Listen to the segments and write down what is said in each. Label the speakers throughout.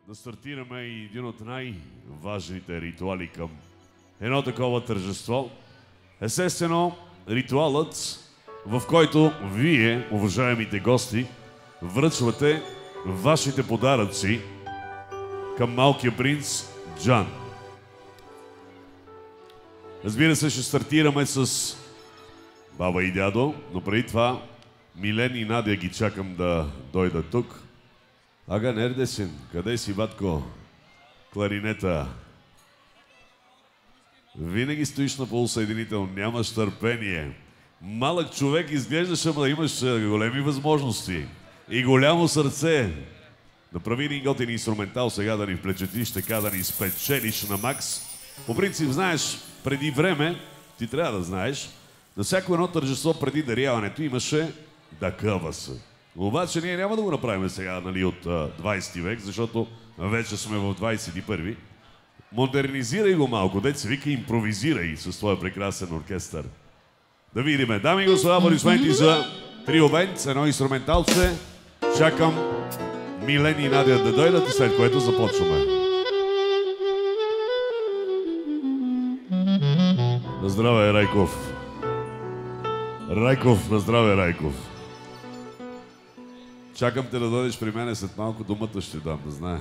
Speaker 1: да стартираме и един от най-важните ритуали към едно такова тържество. Естествено, ритуалът, в който вие, уважаемите гости, връчвате вашите подаръци към малкия принц Джан. Разбира се, ще стартираме с баба и дядо, но преди това Милен и Надя ги чакам да дойдат тук. Ага, Нердесин, къде си, батко? Кларинета. Винаги стоиш на полусъединител, нямаш търпение. Малък човек изглеждаш, ама имаш големи възможности и голямо сърце. Направи ни готин инструментал сега да ни вплечетиш, така да ни спечелиш на макс. По принцип, знаеш, преди време, ти трябва да знаеш, на всяко едно тържество преди даряването имаше да къва се. Обаче ние няма да го направим сега, нали, от 20 век, защото вече сме в 21-ви. Модернизирай го малко, дет се вика, импровизирай с твоя прекрасен оркестър. Да видиме. Дами и господа, аплодисменти за трио бенд, едно инструменталце. Чакам Милен и Надя да дойдат и след което започваме. На здраве, Райков. Райков, на здраве, Райков. Чакам те да дойдеш при мене, след малко думата ще дам, да знаеш.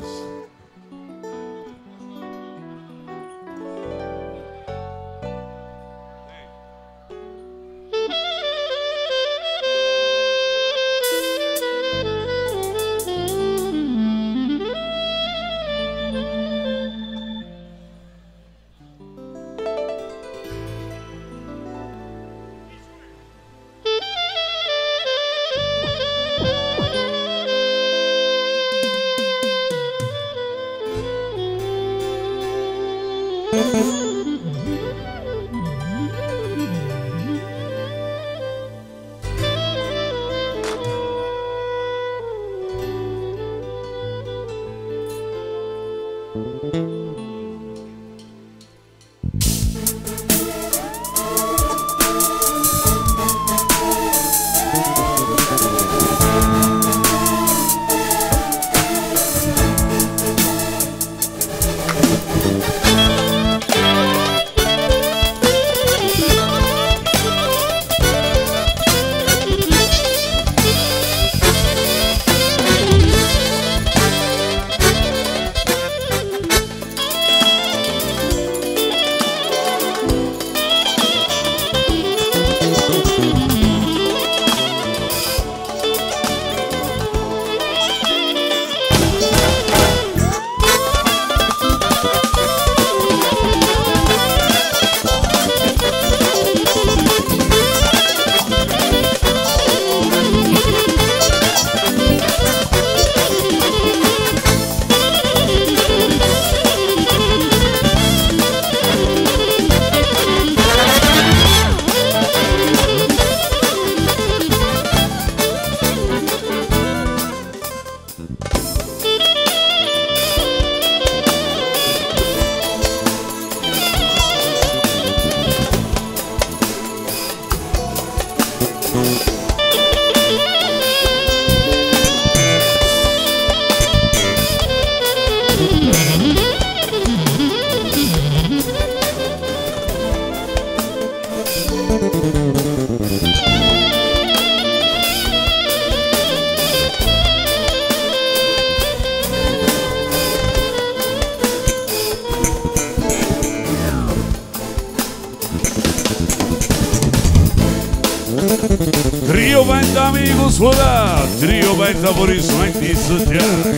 Speaker 1: Трио бенд, дами и господа! Трио бенд, аплодисменти за тях!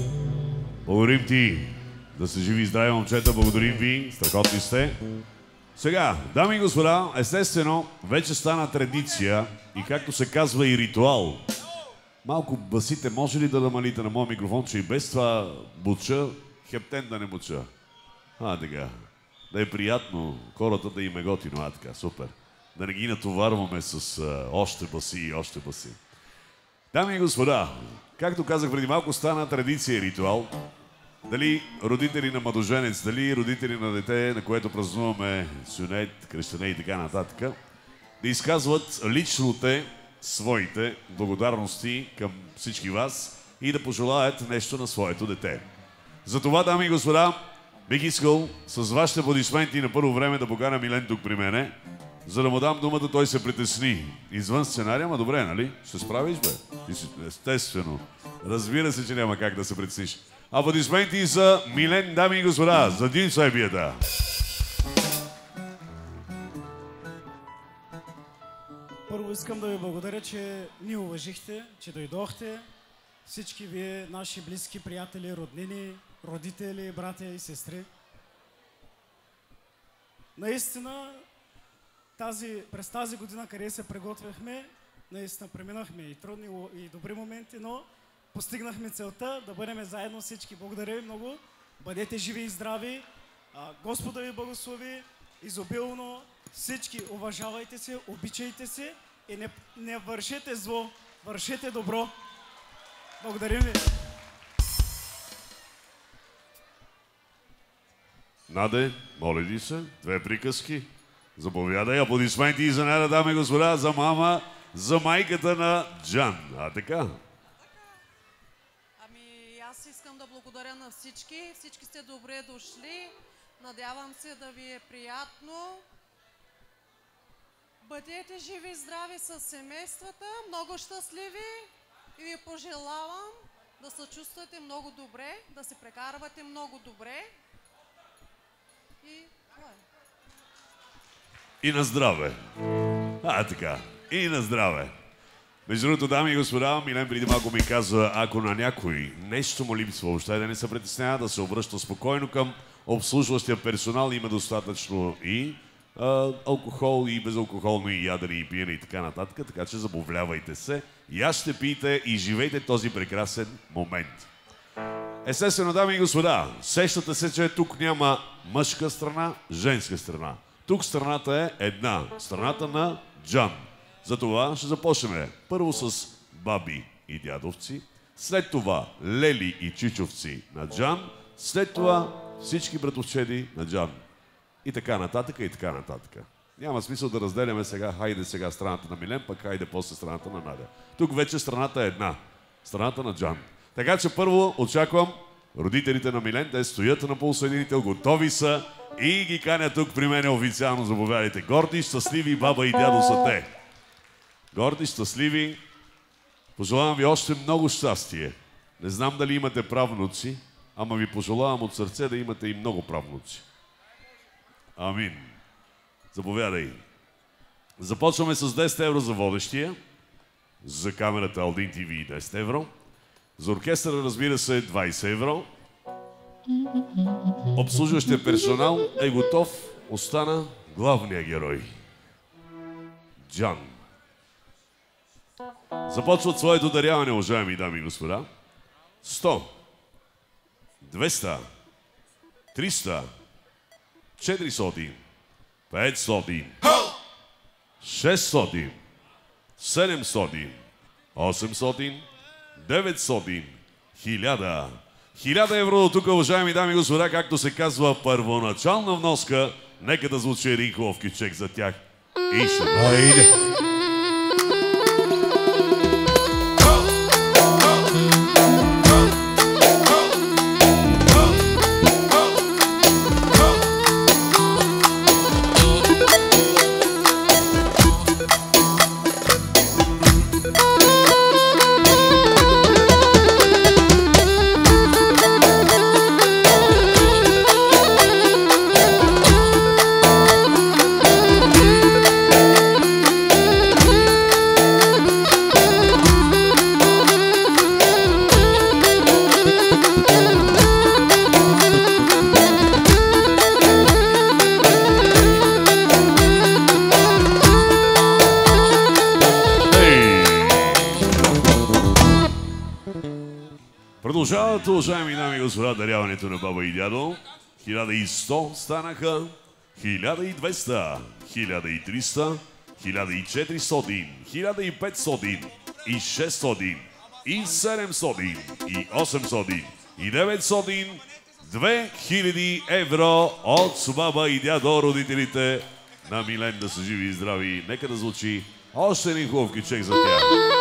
Speaker 1: Благодарим ти. Да се живи и здрави, момчета. Благодарим ви. Страхотни сте. Сега, дами и господа, естествено, вече стана традиция и както се казва и ритуал. Малко басите може ли да намалите на моя микрофон, че и без това буча, хептен да не буча. Така. Да е приятно хората да им е готино, така, супер. Да не ги натоварваме с още баси и още баси. Дами и господа, както казах преди малко, стана традиция и ритуал. Дали родители на младоженец, дали родители на дете, на което празнуваме сюнет, кръщане и така нататък, да изказват лично те своите благодарности към всички вас и да пожелаят нещо на своето дете. Затова, дами и господа, бих искал с вашите аплодисменти на първо време да поканя Милен тук при мене, за да му дам думата, той се притесни. Извън сценария, ма добре, нали? Ще справиш, бе? Естествено. Разбира се, че няма как да се притесниш. Аплодисменти за Милен, дами и господа, за Дин Сайбията.
Speaker 2: Първо искам да ви благодаря, че ни уважихте, че дойдохте. Всички вие, наши близки, приятели, роднини, родители, братя и сестри. Наистина, през тази година, къде се приготвяхме, наистина преминахме и трудни, и добри моменти, но постигнахме целта да бъдем заедно всички. Благодаря ви много. Бъдете живи и здрави. Господа ви благослови изобилно. Всички уважавайте се, обичайте се и не вършете зло, вършете добро. Благодарим ви.
Speaker 1: Наде, моля ви се, две приказки. Заповядай, аплодисменти и за нея, дами и господа, за мама, за майката на Джан. Така?
Speaker 3: Аз искам да благодаря на всички. Всички сте добре дошли. Надявам се да ви е приятно. Бъдете живи и здрави с семействата, много щастливи и ви пожелавам да се чувствате много добре, да се прекарвате много добре.
Speaker 1: И на здраве. Така. И на здраве. Между другото, дами и господа, Милен преди малко ми каза, ако на някой нещо му липсва, въобще да не се притеснява, да се обръща спокойно към обслужващия персонал, има достатъчно и алкохол, и безалкохолно, и ядене, и пиене, и така нататък, така че забавлявайте се, яжте, пийте и живейте този прекрасен момент. Естествено, дами и господа, сещате се, че тук няма мъжка страна, женска страна. Тук страната е една, страната на Джан. Затова ще започнем първо с баби и дядовци, след това лели и чичовци на Джан, след това всички братовчеди на Джан. И така нататък, и така нататък. Няма смисъл да разделяме сега, хайде сега страната на Милен, пък хайде после страната на Надя. Тук вече страната е една, страната на Джан. Така че първо очаквам родителите на Милен, те стоят на полусъединител, готови са и ги каня тук при мен официално, заповядайте. Горди, щастливи баба и дядо са те. Горди, щастливи, пожелавам ви още много щастие. Не знам дали имате правнуци, ама ви пожелавам от сърце да имате и много правнуци. Амин. Заповядай. Започваме с 10 евро за водещия, за камерата Алдин ТВ 10 евро, за оркестъра, разбира се, 20 евро. Обслужващия персонал е готов, остана главният герой. Джан. Започват своето даряване, уважаеми дами и господа. 100, 200, 300, 400, 500, 600, 700, 800, 900, 1000. 1000 евро тук, уважаеми дами и господа, както се казва, първоначална вноска. Нека да звучи един хубав кючек за тях. И ще дойде. Продължават, уважаеми дами и господа, даряването на баба и дядо. 1100 станаха, 1200, 1300, 1400, 1500, и 600, и 700, и 800, и 900, 2000 евро от баба и дядо, родителите на Милен, да са живи и здрави. Нека да звучи още един хубав кючек за тях.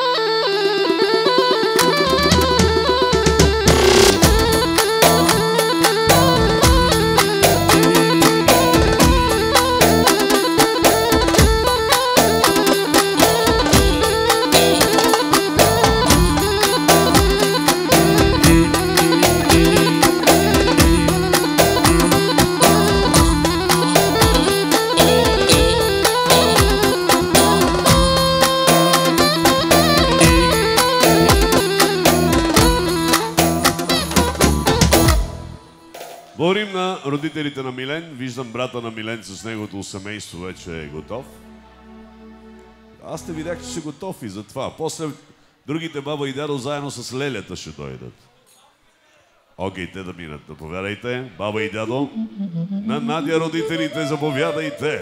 Speaker 1: Благодарим на родителите на Милен. Виждам брата на Милен с неговото семейство вече е готов. Аз те видях, че си готов и за това. После другите баба и дядо заедно с лелята ще дойдат. Окей, те да минат. Заповядайте, баба и дядо. На Надя родителите, заповядайте.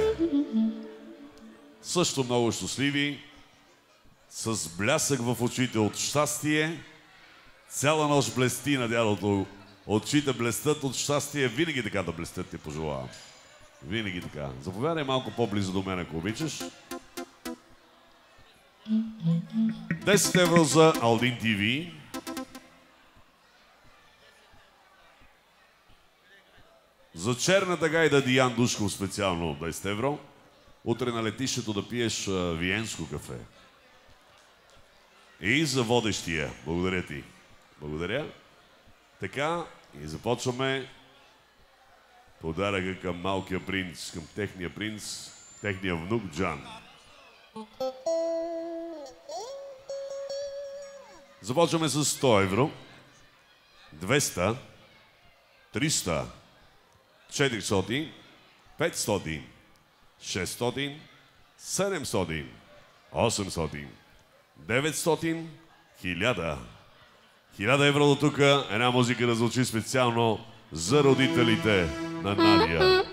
Speaker 1: Също много щастливи. С блясък в очите от щастие. Цяла нощ блести на дядото. Очите блестят от щастие. Винаги така да блестят, ти пожелавам. Винаги така. Заповядай малко по-близо до мен, ако обичаш. 10 евро за Алдин ТВ. За черната гайда Диан Душков специално 10 евро. Утре на летището да пиеш виенско кафе. И за водещия. Благодаря ти. Благодаря. Така, и започваме подаръка към малкия принц, към техния принц, техния внук Джан. Започваме с 100 евро, 200, 300, 400, 500, 600, 700, 800, 900, 1000. 1000 евро до тук, една музика да звучи специално за родителите на Надя.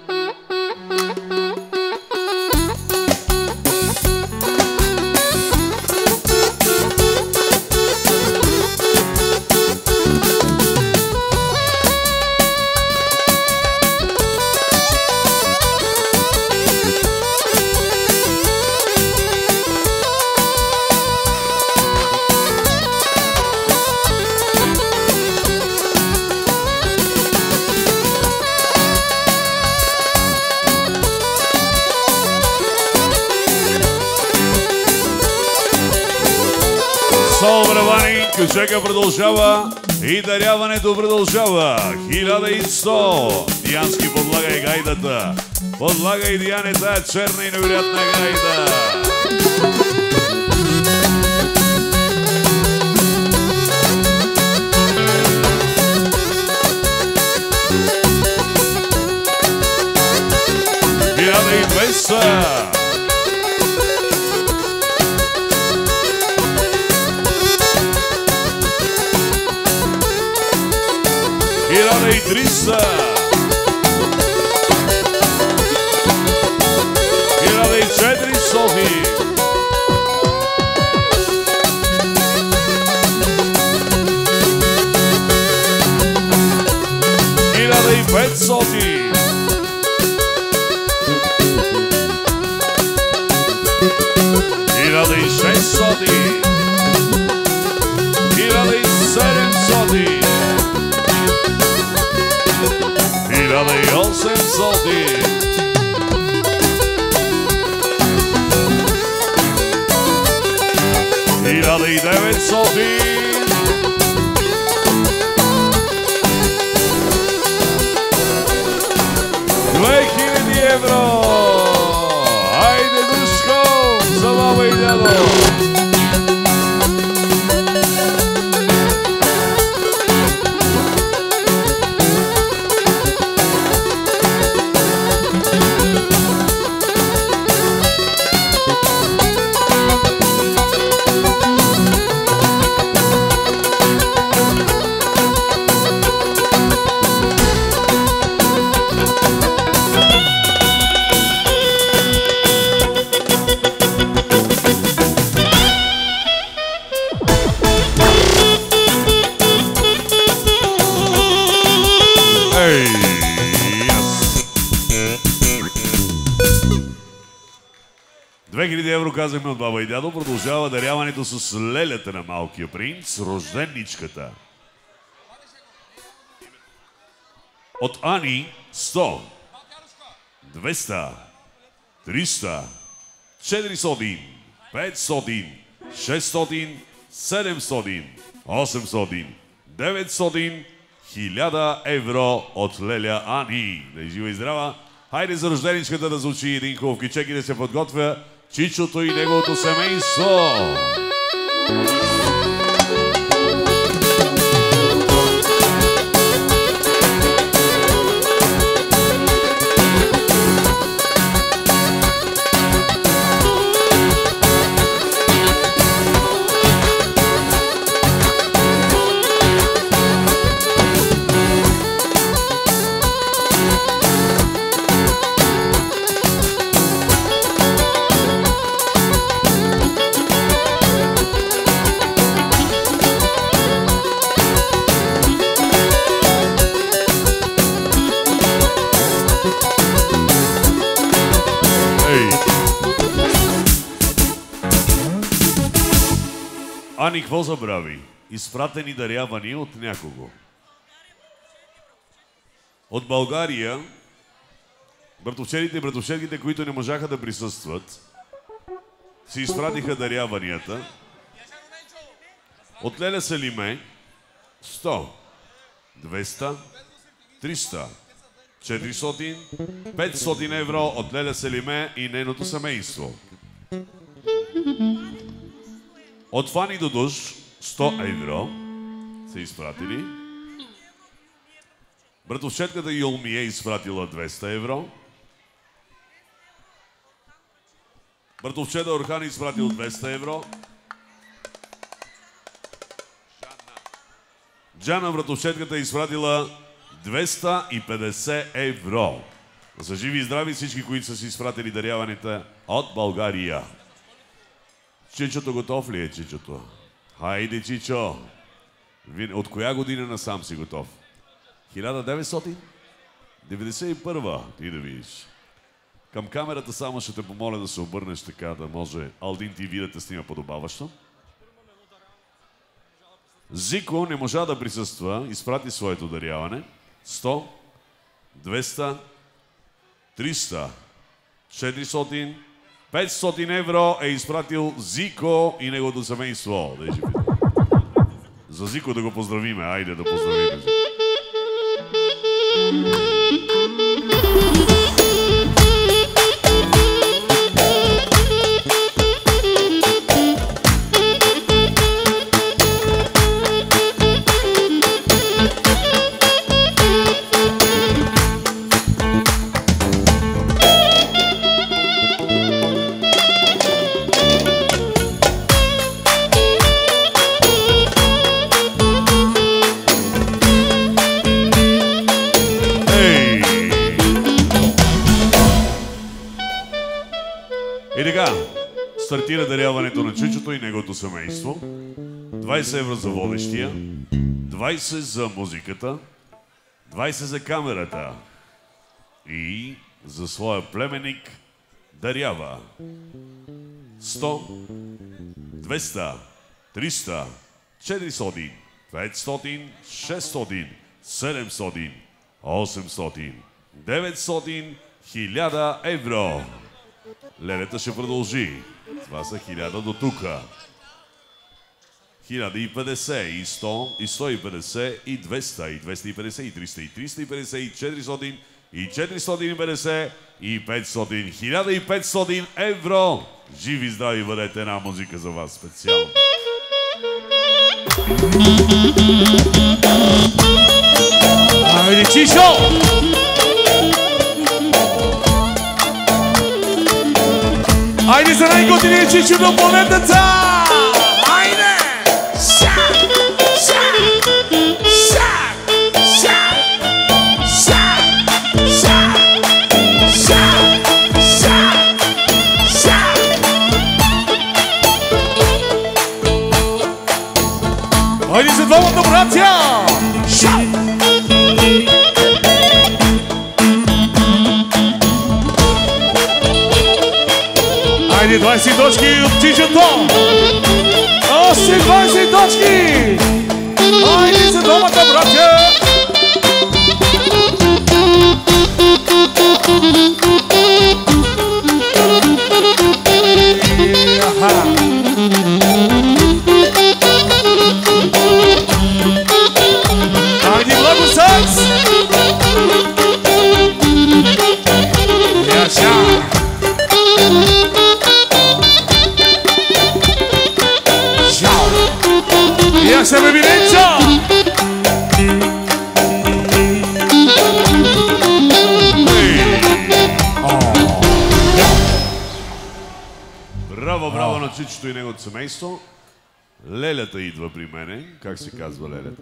Speaker 1: Кючека продължава и даряването продължава. 1100. Диански подлагай гайдата. Подлагай, Диане, тая черна и невероятна гайда. Хиляда и 300. 1400. 1500. 1600. 1700. 1800. 1900. 2000 евро. Айде, Душко, за баба и дядо. 2000 евро, казахме от баба и дядо. Продължава даряването с лелята на малкия принц, рожденничката. От Ани 100, 200, 300, 400, 500, 600, 700, 800, 900, 1000 евро от леля Ани. Да е жива и здрава. Хайде за рожденичката да звучи един хубав кичек и да се подготвя Чичото и неговото семейство. Ани, какво забрави? Изпратени дарявания от някого. От България, братовчерите и братовчерките, които не можаха да присъстват, си изпратиха даряванията. От Леля Селиме 100, 200, 300, 400, 500 евро от Леля Селиме и нейното семейство. От Фани Дудуш 100 евро са изпратили. Братовчетката Юлми е изпратила 200 евро. Братовчета Орхан е изпратил 200 евро. Джана, братовчетката, е изпратила 250 евро. За живи и здрави всички, които са си изпратили даряваните от България. Чичото готов ли е, Чичото? Хайде, Чичо! От коя година насам си готов? 1991 ти да видиш. Към камерата само ще те помоля да се обърнеш така, да може Алдин ТВ да те снима подобаващо. Зико не можа да присъства, изпрати своето даряване. 100, 200, 300, 400, 500 евро е изпратил Зико и неговото семейство. За Зико да го поздравиме. Айде да поздравиме. И така, стартира даряването на Чичото и неговото семейство. 20 евро за водещия, 20 за музиката, 20 за камерата и за своя племенник дарява 100, 200, 300, 400, 500, 600, 700, 800, 900, 1000 евро. Лелята ще продължи. Това са 1000 до тука. 1050 и 100 и 150 и 200 и 250 и 300 и 350 и 400 и 450 и 500. 1500 евро. Живи здрави бъдете, една музика за вас специално.
Speaker 4: Айде, Чишо! Айде за най-готиния Чичо до планетата! Айде! Шак! Шак! Шак! Шак! Шак! Шак! Шак! Шак! Шак! Айде за двамата братя! Шак! Айде 20 точки от Чичото! Още 20 точки! Айде за двамата братя! Айде много сакс! Яша! Ja se me Vinenzo!
Speaker 1: Браво, браво на Чичото и неговото семейство. Лелята идва при мене. Как се казва лелята?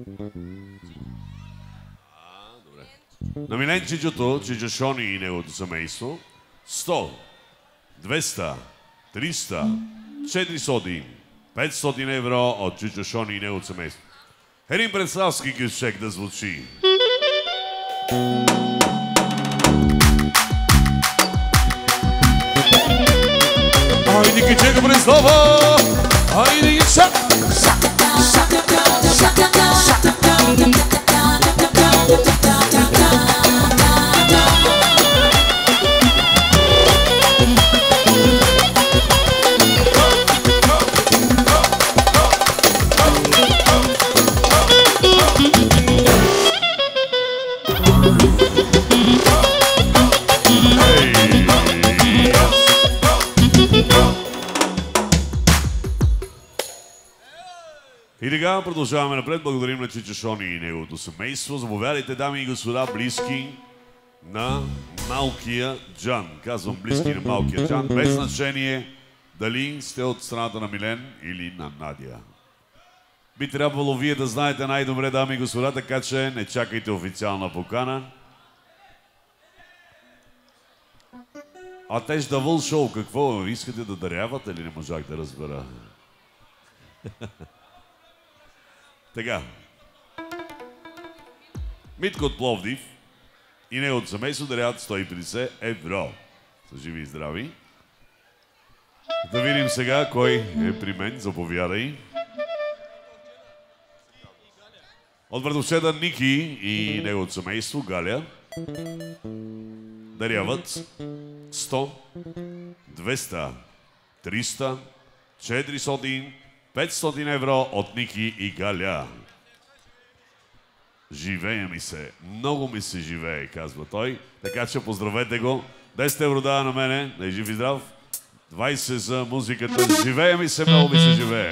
Speaker 1: Добре. На Милен Чичото, Чичо Шони и неговото семейство. 100, 200, 300, 400, 500 евро от Чичо Шони и неговото семейство. Един представски кюшек да звучи.
Speaker 4: Айде кючека представа! Айде кючек!
Speaker 1: И така продължаваме напред. Благодарим на Чичо Шони и неговото семейство. Заповядайте, дами и господа, близки на малкия Джан. Казвам близки на малкия Джан, без значение дали сте от страната на Милен или на Надя. Би трябвало вие да знаете най-добре, дами и господа, така че не чакайте официална покана. А теж да вълшоу, шоу, какво? Искате да дарявате или не можах да разбера? Така. Митко от Пловдив и неговото семейство даряват 150 евро. Са живи и здрави. Да видим сега кой е при мен. Заповядай. От братовчеда Ники и неговото семейство Галя даряват 100, 200, 300, 400, 500 евро от Ники и Галя. Живее ми се. Много ми се живее, казва той. Така че поздравете го. 10 евро дава на мене. Да е жив и здрав. 20 за музиката. Живее ми се, много ми се живее.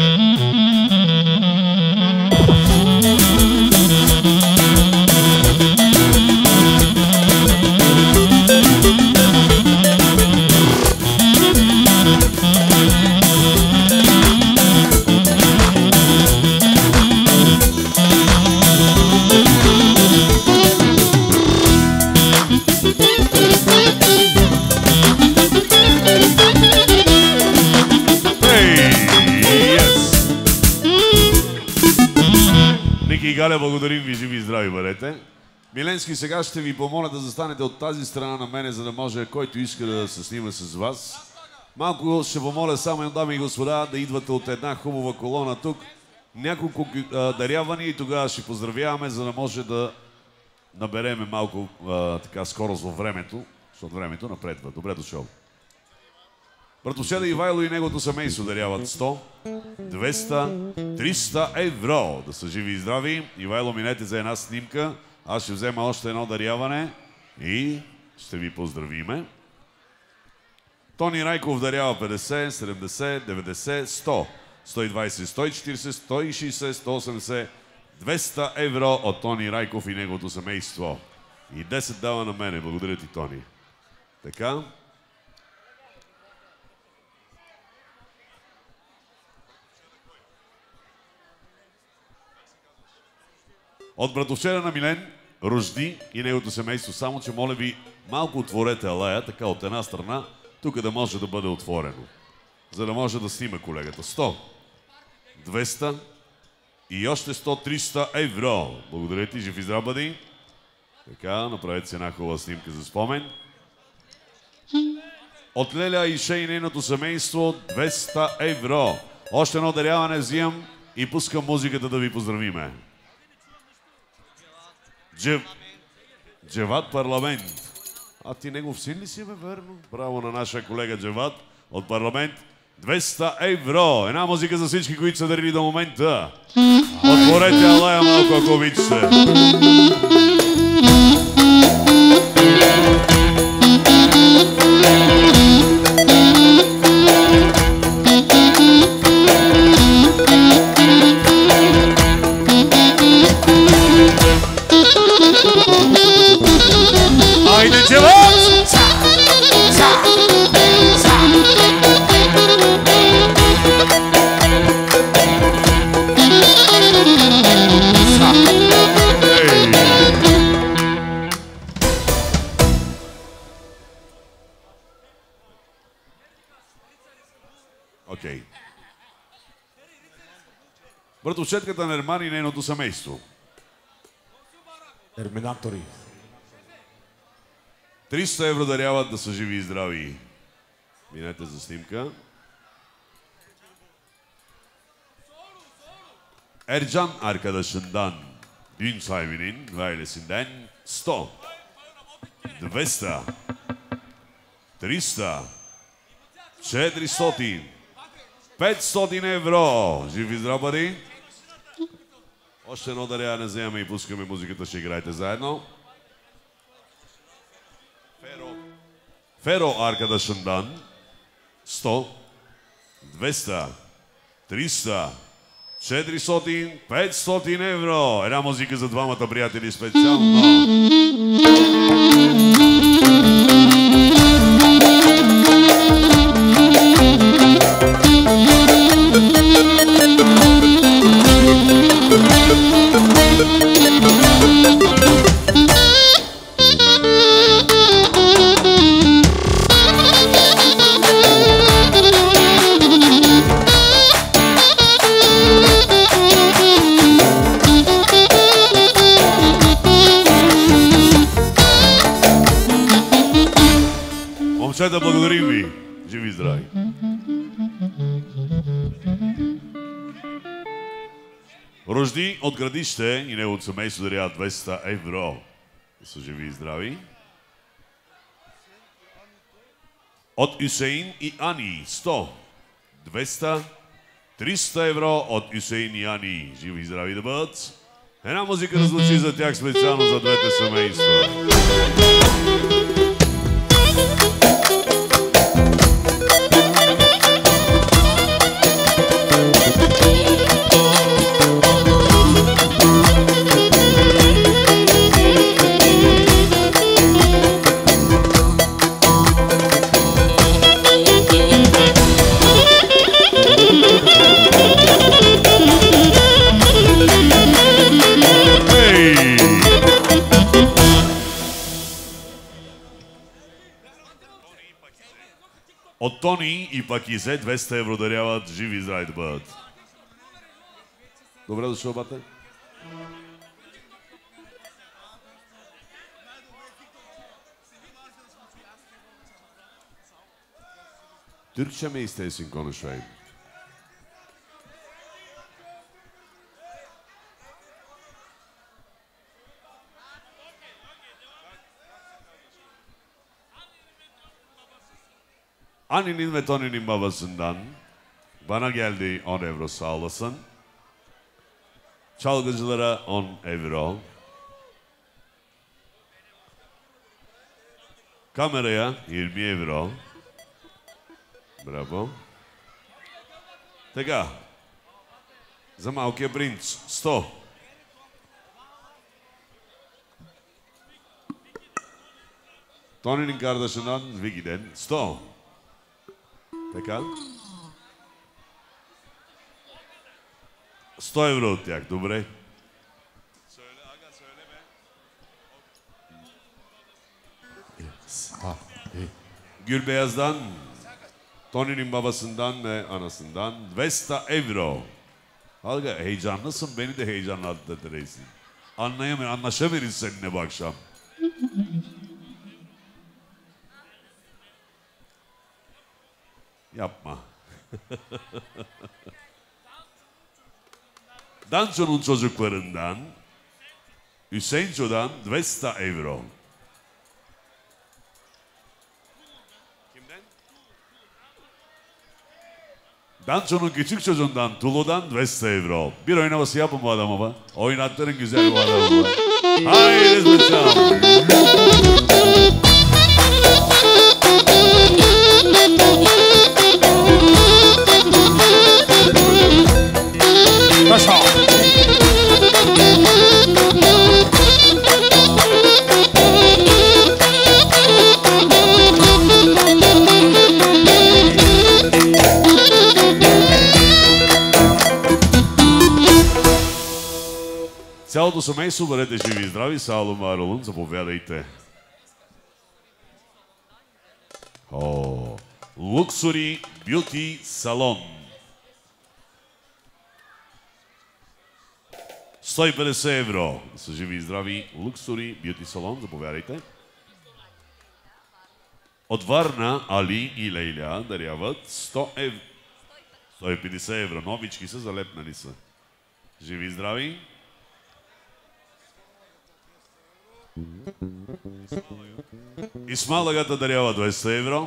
Speaker 1: И Галя, благодарим ви, живи и здрави бъдете. Миленски, сега ще ви помоля да застанете от тази страна на мене, за да може който иска да се снима с вас. Малко ще помоля само, дами и господа, да идвате от една хубава колона тук. Няколко дарявания и тогава ще поздравяваме, за да може да набереме малко така скорост във времето, защото времето напредва. Добре дошъл. Братовчеда Ивайло и неговото семейство даряват 100, 200, 300 евро. Да са живи и здрави. Ивайло, минете за една снимка. Аз ще взема още едно даряване и ще ви поздравиме. Тони Райков дарява 50, 70, 90, 100, 120, 140, 160, 180, 200 евро от Тони Райков и неговото семейство. И 10 дава на мене. Благодаря ти, Тони. Така. От братовчера на Милен, Рожди и неговото семейство, само че моля ви малко отворете алея, така от една страна, тук да може да бъде отворено, за да може да снима колегата. 100, 200 и още 100-300 евро. Благодаря ти, жив и здрав бъди. Така, направете си една хубава снимка за спомен. От Леля Ише и нейното семейство 200 евро. Още едно даряване взимам и пускам музиката да ви поздравиме. Джеват Парламент. А ти негов син ли си, бе, верно? Браво на нашия колега Джеват от Парламент. 200 евро. Една музика за всички, които са дарили до момента. Отворете алая малко, ако обичате.
Speaker 4: Айде, Джеват!
Speaker 1: Окей. Братовчетката на Ерман и нейното семейство.
Speaker 4: Терминатори.
Speaker 1: 300 евро даряват, да са живи и здрави. Минете за снимка. Ercan arkadaşından düğün sahibinin ve ailesinden 100, 200, 300, 400, 500 евро. Живи здрав бъди. Още едно даряване вземаме и пускаме музиката, ще играете заедно. Fero arkadaşından 100, 200, 300, 400, 500 евро. Една музика за двамата приятели специално. Да благодарим ви. Живи и здрави. Рожди от Градище и неговото семейство дарява 200 евро. Да са живи и здрави. От Юсеин и Ани 100, 200, 300 евро от Юсеин и Ани. Живи и здрави да бъдат. Една музика да звучи за тях специално за двете семейства. От Тони и Пакизе 200 евро даряват, живи и здрави да бъдат. Добре дошъл, бате. Türkçe mi istesin konuşayım? Annenin ve Tony'nin babasından bana geldi 10 euro, sağ olasın. Çalgıcılara 10 euro. Kameraya 20 euro. Браво. Така. За малкия принц 100. Tony'nin kardeşinden Vicky'den 100. Така. 100 евро от тях, добре. Gülbeyaz'dan, Tony'nin babasından ve anasından 200 euro. Halka heyecanlısın, beni de heyecanlandırdı reisin. Anlaşamayız seninle bu akşam. Yapma. Danço'nun çocuklarından Hüseyinço'dan 200 euro. Kimden? Danço'nun küçük çocuğundan Tulu'dan 200 euro. Bir oynaması yapın bu adama bak. Oynattırın güzel bu adamı bak. Haydi bıçağım.
Speaker 4: Başa.
Speaker 1: Цялото семейство, бъдете живи и здрави, Сауло Маролун, заповядайте. О, Luxury Beauty Salon. 150 евро. Са живи и здрави, Luxury Beauty Salon, заповядайте. От Варна Али и Лейля даряват 100 евро. 150 евро. Новички са, залепнали са. Живи и здрави. Исмалагата дарява 200 евро.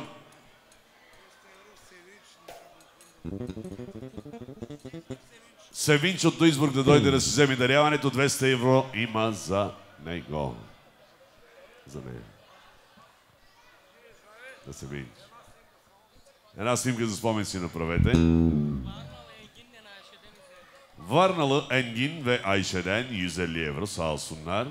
Speaker 1: Севинч от Дуйсбург да дойде да си вземе даряването. 200 евро има за него. За нея. Да се види. Една снимка за спомен си направете. Varnalı Engin ve Ayşe'den 150 euro sağ olsunlar.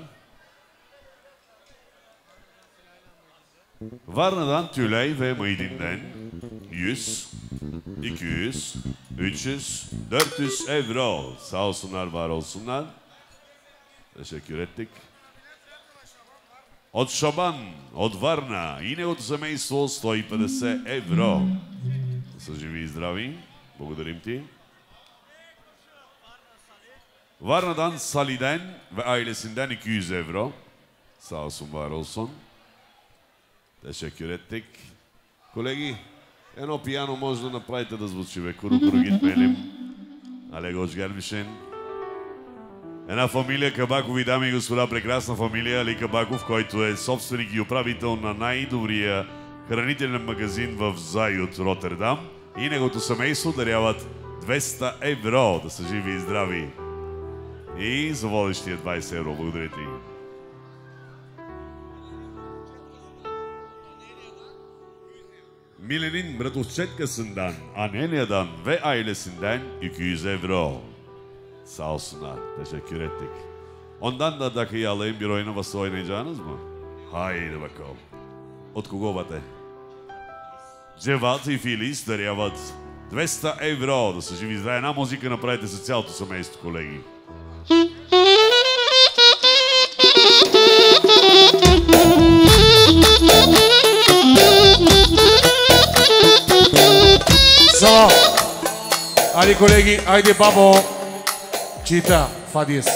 Speaker 1: Varna'dan Tülay ve Mıydin'den 100, 200, 300, 400 euro. Sağ olsunlar, var olsunlar. Teşekkür ettik. От Шабан, от Варна и неговото семейство 150 евро. Са живи и здрави. Благодарим ти. Varna'dan Salih'den ve ailesinden 200 euro. Sağ olsun, var olsun. Teşekkür ettik. Колеги, едно пияно може да направите да звучи, бе. Куру гитмелим. Але гош гермишен. Една фамилия Кабакови, дами и господа, прекрасна фамилия Али Кабаков, който е собственик и управител на най-добрия хранителен магазин в Зайот, Роттердам. И неговото семейство даряват 200 евро. Да са живи и здрави. И за водещия 20 евро. Благодаря ти. Mile'nin bratosçetkasından, Anelya'dan ve ailesinden 200 euro. Sağ olsunlar. Teşekkür ettik. Ondan da dakikayı alayım, bir oyun havası oynayacağınız mı? Haydi bakalım. От кого бъде? Джеват и Филис даряват 200 евро. Да са живи. За една музика направете с цялото семейство, колеги.
Speaker 4: Само. Айде, колеги, айде, бабо. Чита, Фадис.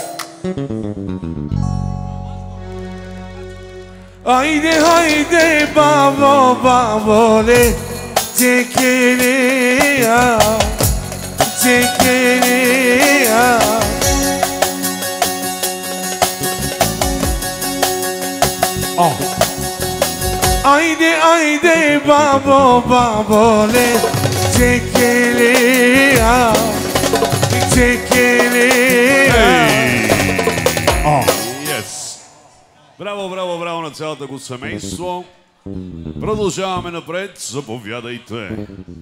Speaker 4: Айде, айде, бабо, баболе. Чекелея, чекелея. Ayde ayde babo babole çekeliya çekeliya.
Speaker 1: Yes. Браво, браво, браво на цялото го семейство. Продължаваме напред. Заповядайте.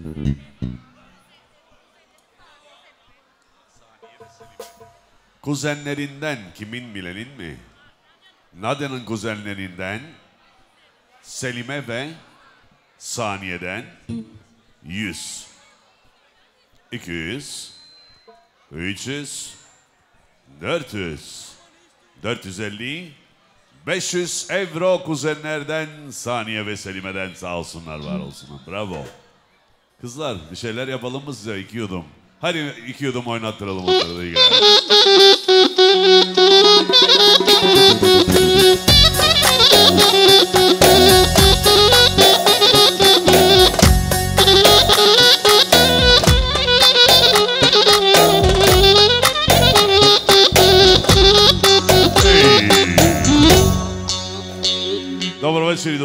Speaker 1: Kuzenlerinden, kimin Mile'nin mi? Nadia'nın kuzenlerinden Selime ve Saniye'den 100, 200, 300, 400, 450, 500 euro kuzenlerden Saniye ve Selime'den sağ olsunlar, var olsunlar. Bravo. Kızlar bir şeyler yapalım mı size? 2 yudum. Hadi 2 yudum oynattıralım onları da iyi geldi.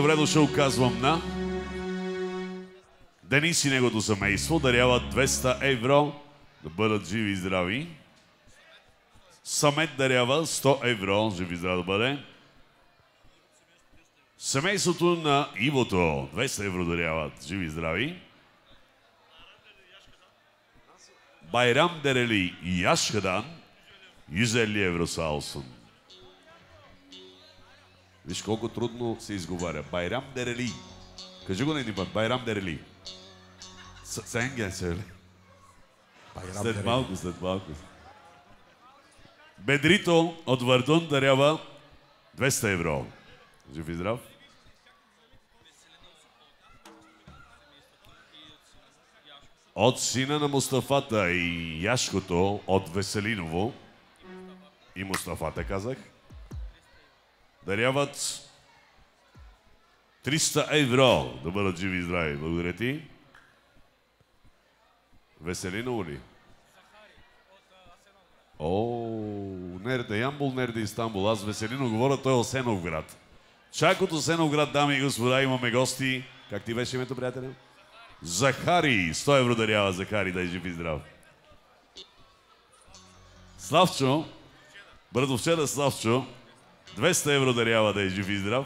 Speaker 1: добре дошъл казвам на Денис и негото семейство. Даряват 200 евро да бъдат живи и здрави. Самет дарява 100 евро, живи и здрави да бъде. Семейството на Ивото 200 евро даряват, живи и здрави. Байрам Дерели и Яшкадан 150 евро sağ olsun. Виж колко трудно се изговаря. Байрам Дерели. Кажи го на един път. Байрам Дерели. Сенген се ли? След малко. Бедрито от Вардун дарява 200 евро. Жив и здрав. От сина на Мустафата и Яшкото от Веселиново и Мустафата, казах, даряват 300 евро да бъдат живи и здрави. Благодаря ти. Веселиново ли? Нерде Ямбол, нерде Истанбул. Аз Веселино говоря, той е Осеновград. Чак от Осеновград, дами и господа, имаме гости. Как ти беше името, приятеля? Захари. 100 евро дарява Захари, да е жив и здрав. Славчо. Братовчета Славчо. 200 евро дарява да е жив и здрав.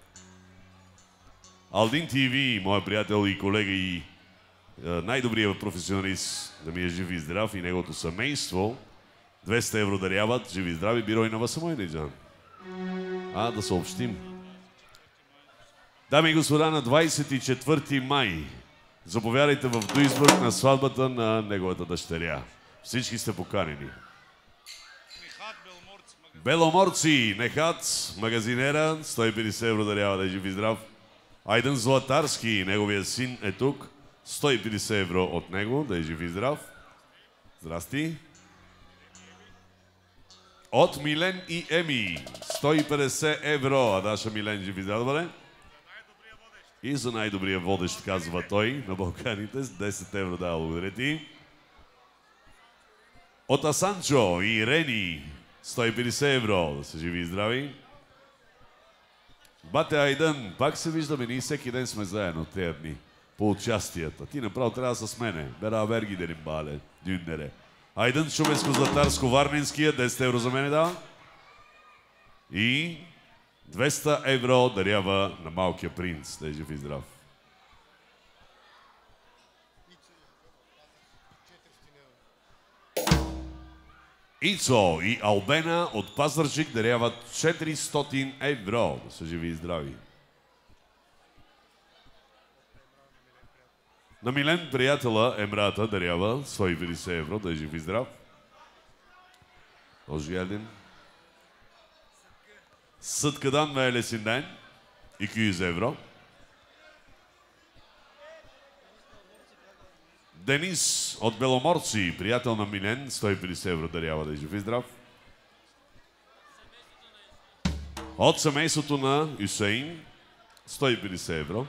Speaker 1: Алдин ТВ, моя приятел и колега и най-добрият професионалист, да ми е жив и здрав, и неговото семейство. 200 евро даряват, живи и здрави, Бирой на Васамойниджан. Да съобщим. Дами и господа, на 24 май заповядайте в Дуисбург на сватбата на неговата дъщеря. Всички сте поканени. Беломорци, Нехат, магазинера, 150 евро дарява да е жив и здрав. Айден Златарски, неговия син е тук. 150 евро от него, да е жив и здрав. Здрасти. От Милен и Еми, 150 евро. Адаша Милен, жив и здрав, бъде. И за най-добрия водещ, казва той, на Балканите, с 10 евро дава, благодаря ти. От Асанчо и Рени, 150 евро, да са живи и здрави. Бате Айдън, пак се виждаме, ние всеки ден сме заедно тези дни. По участията. Ти направо трябва да с мене. Бера верги да ни бале. Дюндере. Айдън Шумеско-Златарско-Варненския. 10 евро за мене дава. И 200 евро дарява на малкия принц. Да е жив и здрав. Ицо и Албена от Пазарджик даряват 400 евро. Да са живи и здрави. На Милен приятела Емрата дарява 150 евро, да е жив и здрав. Hoş geldin. Sıtkı'dan ve ailesinden 200 евро. Денис от Беломорци, приятел на Милен, 150 евро дарява, да е жив и здрав. От семейството на Юсейн, 150 евро.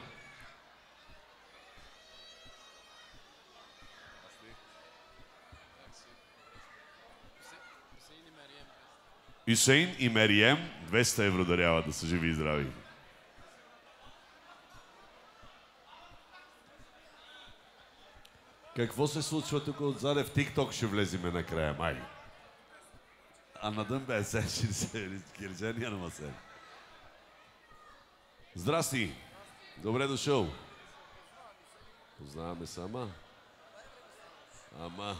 Speaker 1: Юсейн и Мерием, 200 евро дарява, да са живи и здрави. Какво се случва тук отзаде? В ТикТок ще влезиме накрая, май. Anladın ben sen şimdi gireceksin yanıma sen. Здрасти! Добре дошъл. Познаваме се, ама.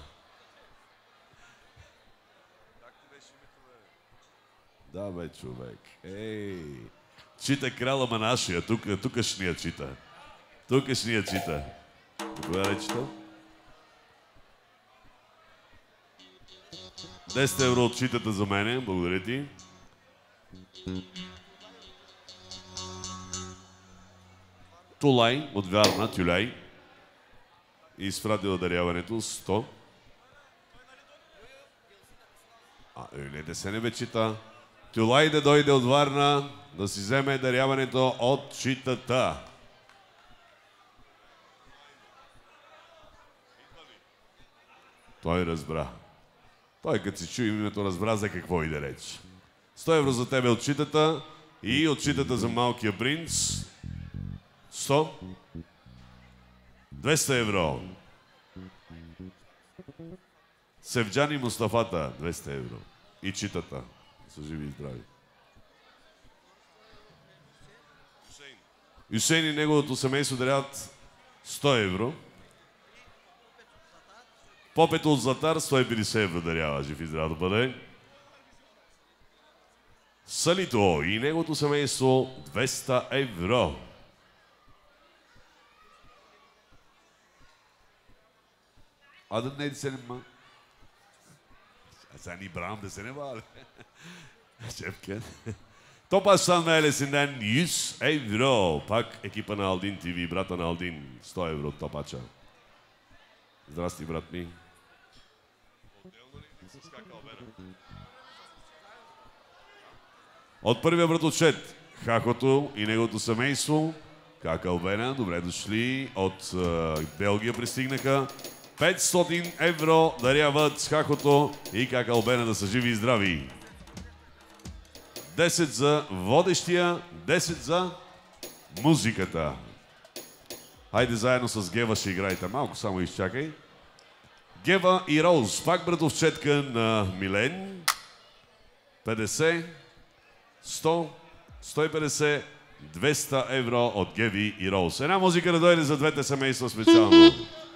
Speaker 1: Да, бе, човек. Ей! Чита крала Манашия, тукашния чита. Тукашния чита. Заповядай, чита. 10 евро от читата за мене, благодаря ти. Тулай от Варна, Тюляй. И изпратила даряването 100. Öyle desene бе, чита. Тюлай да дойде от Варна да си вземе даряването от читата. Той разбра. Той като си чу името разбра за какво иде реч. 100 евро за тебе от читата и от читата за малкия принц. 100, 200 евро. Севджани Мустафата, 200 евро. И читата. Са живи и здрави. Юсейн и неговото семейство даряват 100 евро. Попето от Златар 150 евро дарява. Жив и здрав да бъде. Салито и неговото семейство 200 евро. А да не се нема. А сега ни брам да се нема, але. Шефкен. Топаш сам на елесен ден 100 евро. Пак екипа на Алдин ТВ, брата на Алдин. 100 евро топача. Здрасти, брат ми. От първия братовчет, Хахото и неговото семейство, Кака Албена, добре дошли. От Белгия пристигнаха. 500 евро даряват с Хахото и Кака Албена, да са живи и здрави. 10 за водещия, 10 за музиката. Хайде заедно с Гева ще играете. Малко само изчакай. Гева и Роуз, пак братовчетка на Милен. 50, 100, 150, 200 евро от Геви и Роуз. Една музика да дойде за двете семейства специално.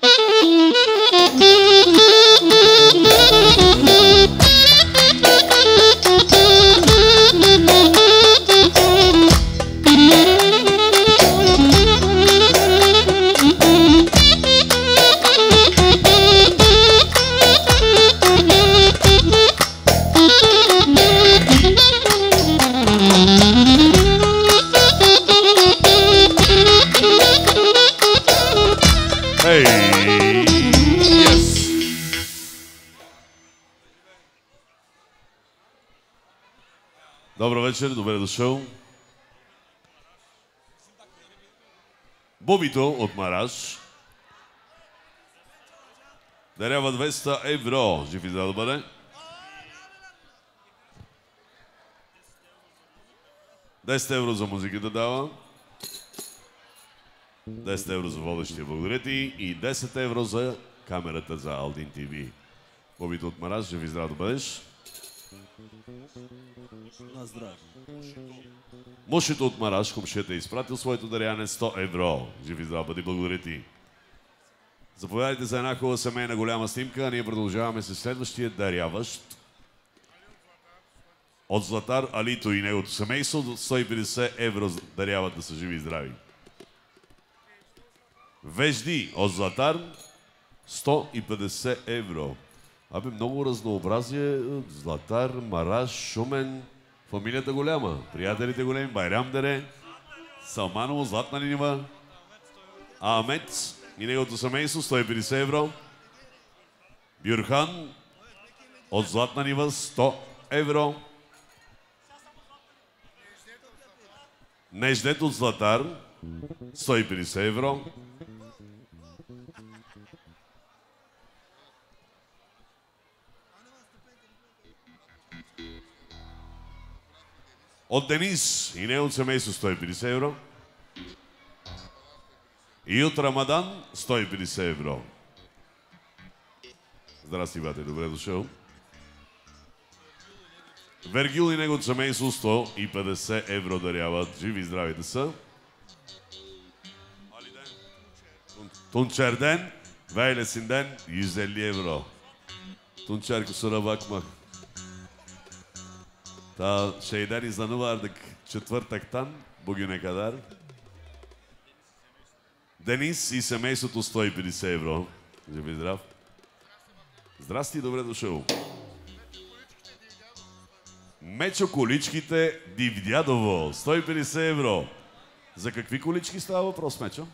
Speaker 1: Добър вечер, добре дошъл. Бобито от Мараш дарява 200 евро. Жив и здрав да бъде. €10 за музиката дава. 10 евро за водещия, благодаря ти. И 10 евро за камерата за Алдин ТВ. Бобито от Мараш, жив и здрав да бъдеш.
Speaker 5: На здраве.
Speaker 1: Мушето от Мараш, комшията е изпратил своето даряване 100 евро. Жив и здрав бъди, благодаря ти. Заповядайте за една хубава семейна голяма снимка, а ние продължаваме с следващия даряващ. От Златар Алито и неговото семейство 150 евро даряват, да са живи и здрави. Вежди от Златар 150 евро. Абе, много разнообразие. Златар, Мараш, Шумен. Фамилията голяма. Приятелите големи. Байрам Дере. Салманово, Златна Нинива. Ахмед и неговото семейство 150 евро. Бюрхан от Златна Нива 100 евро. Неждет от Златар 150 евро. От Денис и неговото семейство 150 евро. И от Рамадан 150 евро. Здрасти, бате, добре дошъл. Вергил и неговото семейство 150 евро даряват. Живи и здрави да са. Тунчерден, Вейлесинден, 150 евро. Тунчер kusura bakma. Ta şeyden izlanıvardık четвъртъктан, bugüne kadar. Денис и семейството 150 евро. Жив и здрав. Здрасти, добре дошъл. Мечо количките Дивдядово, 150 евро. За какви колички става въпрос, Мечо?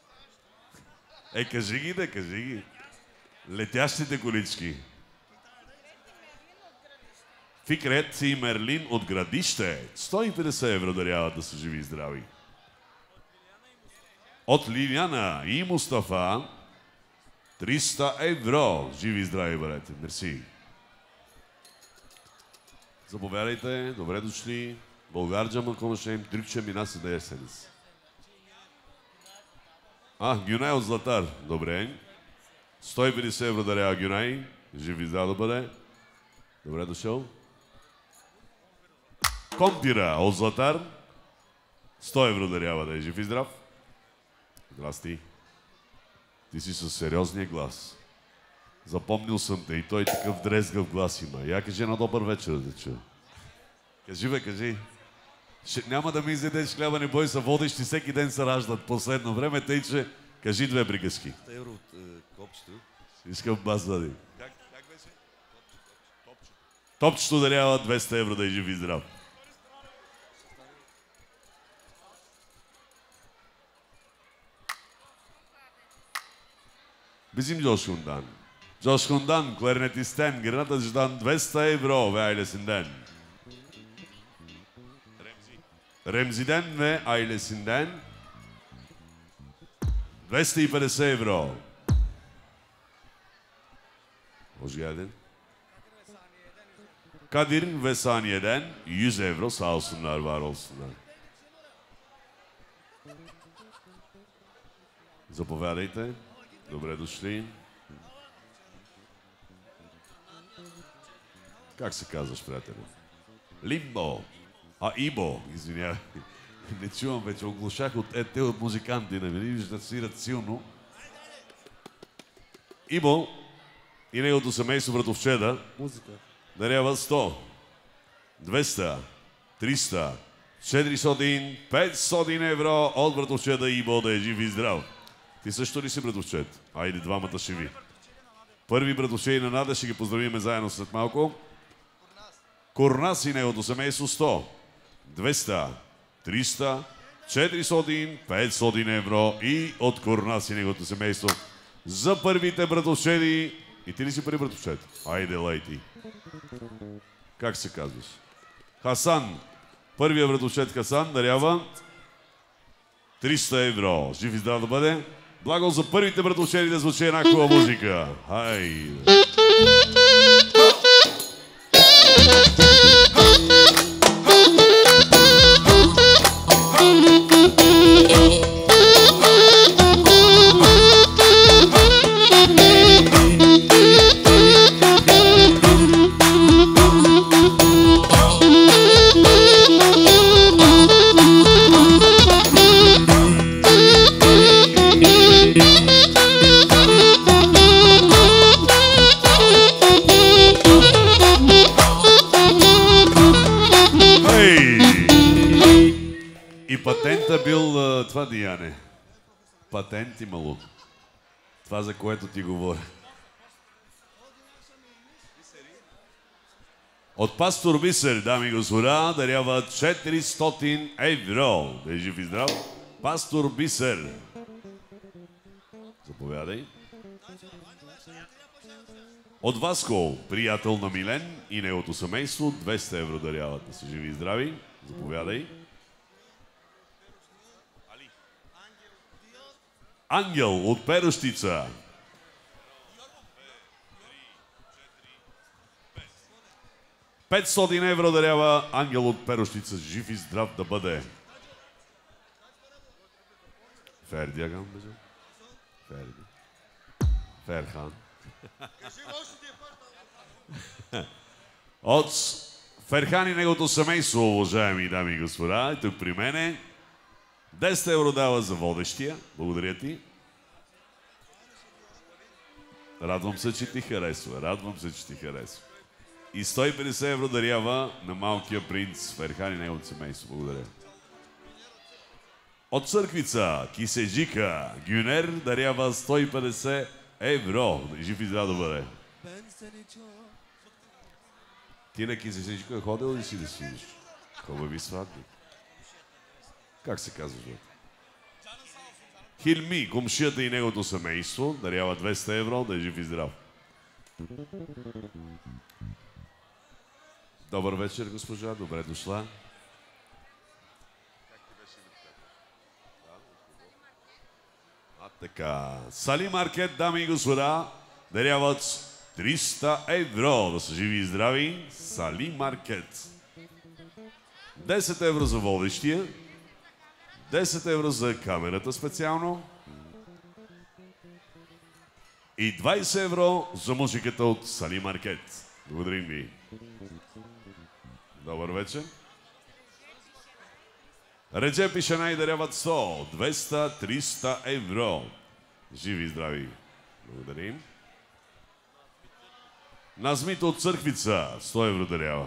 Speaker 1: Кажи ги, да, кажи ги. Летящите колички. Фикрет и Мерлин от Градище. 150 евро даряват, да са живи и здрави. От Лиляна и Мустафа 300 евро. Живи и здрави, бъдете. Мерси. Заповядайте, добре дошли. Българджа Маконашем, Трикче Минаси да есенес. Гюнай от Златар. Добре. 150 евро дарява Гюнай. Жив и здрав да бъде. Добре дошъл. Компира от Златар. 100 евро дарява да е жив и здрав. Здрасти. Ти си със сериозния глас. Запомнил съм те и той такъв дрезгав глас има. Я кажи на добър вечер да чуя. Кажи бе, кажи. Няма да ми изядеш хляба, не бой се, водещи всеки ден се раждат последно време, тъй че кажи две приказки.
Speaker 5: Евро от копчето.
Speaker 1: Искам бас да ди. Как беше? Топчето дарява 200 евро да е жив и здрав. Bizim Coşkun'dan. Coşkun'dan klarnetisten Granat Acı'dan 200 euro ve ailesinden. Remzi'den ve ailesinden 250 euro. Hoş geldin. Kadir ve Saniye'den 100 euro sağ olsunlar, var olsunlar. Заповядайте. Добре дошли. Как се казваш, приятели? Лимбо. Ибо, извинявай. Не чувам вече, оглушах от те от музиканти, не виждаш да свират силно. Ибо и неговото семейство братовчеда дарява 100, 200, 300, 400, 500 евро от братовчеда Ибо да е жив и здрав. Ти също ли си братовчет? Айде, двамата ще ви. Първи братовчет на Нада ще ги поздравиме заедно след малко. Корнас и неговото семейство 100, 200, 300, 400, 500 евро и от Корнас и неговото семейство за първите братовчеди. И ти ли си първи братовчет? Айде, лайти. Как се казваш? Хасан. Първият братовчет Хасан дарява 300 евро. Жив и здрав да бъде. Благо за първите братовчеди да звучи една хубава музика. Хайде. Патента бил това деяние. Патент имало. Това, за което ти говоря. От пастор Бисер, дами и господа, дарява 400 евро. Да е жив и здрав. Пастор Бисер. Заповядай. От Васко, приятел на Милен и неговото семейство, 200 евро даряват. Да са живи и здрави. Заповядай. Ангел от Перущица. 500 евро дарява Ангел от Перущица. Жив и здрав да бъде. Фердиаган, бе? Ферди. Ферхан. От Ферхан и неговото семейство, уважаеми дами и господа, тук при мене 10 евро дава за водещия. Благодаря ти. Радвам се, че ти харесва. Радвам се, че ти харесва. И 150 евро дарява на малкия принц Ферхан и неговото семейство. Благодаря. От Църквица, Киседжика, Гюнер дарява 150 евро. Жив и здрав да бъде. Ти на Киседжика ходил ли си да свириш? Хубави сватби. Как се казва? Хилми, комшията и неговото семейство, дарява 200 евро, да е жив и здрав. Добър вечер, госпожа, добре дошла. Така, Сали Маркет, дами и господа, даряват 300 евро, да са живи и здрави. Сали Маркет. 10 евро за водещия. 10 евро за камерата специално. И 20 евро за музиката от Сали Маркет. Благодарим ви. Добър вечер. Реджеп и Шанай даряват 100, 200, 300 евро. Живи и здрави. Благодарим. Назмито от Църквица 100 евро дарява.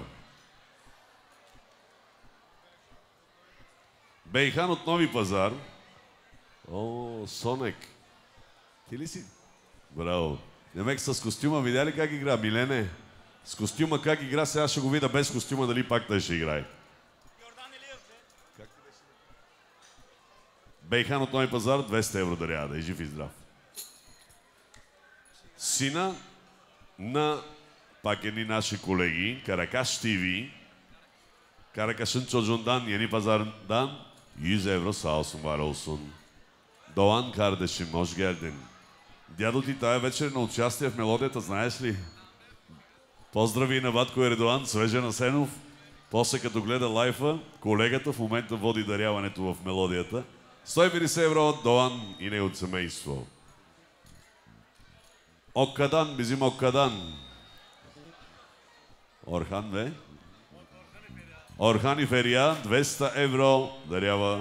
Speaker 1: Бейхан от Нови пазар. О, Сонек. Ти ли си? Браво. Демек с костюма, видя ли как игра? Милене, с костюма как игра, сега ще го видя без костюма, дали пак той ще играе. Бейхан от Нови пазар, 200 евро дарява, да е жив и здрав. Сина на пак едни наши колеги, Каракаш ТВ, Каракашын çocuğundan yeni pazardan 100 евро sağ olsun var olsun. Doğan kardeşim, hoş geldin. Дядо ти тая вечер на участие в мелодията, знаеш ли? Поздрави на Ватко Ердоан, Свежен Асенов. После като гледа лайфа, колегата в момента води даряването в мелодията. 150 евро от Доан и не от семейство. Оккадан, bizim Оккадан. Орхан, бе? Орхан и Ферия, 200 евро дарява.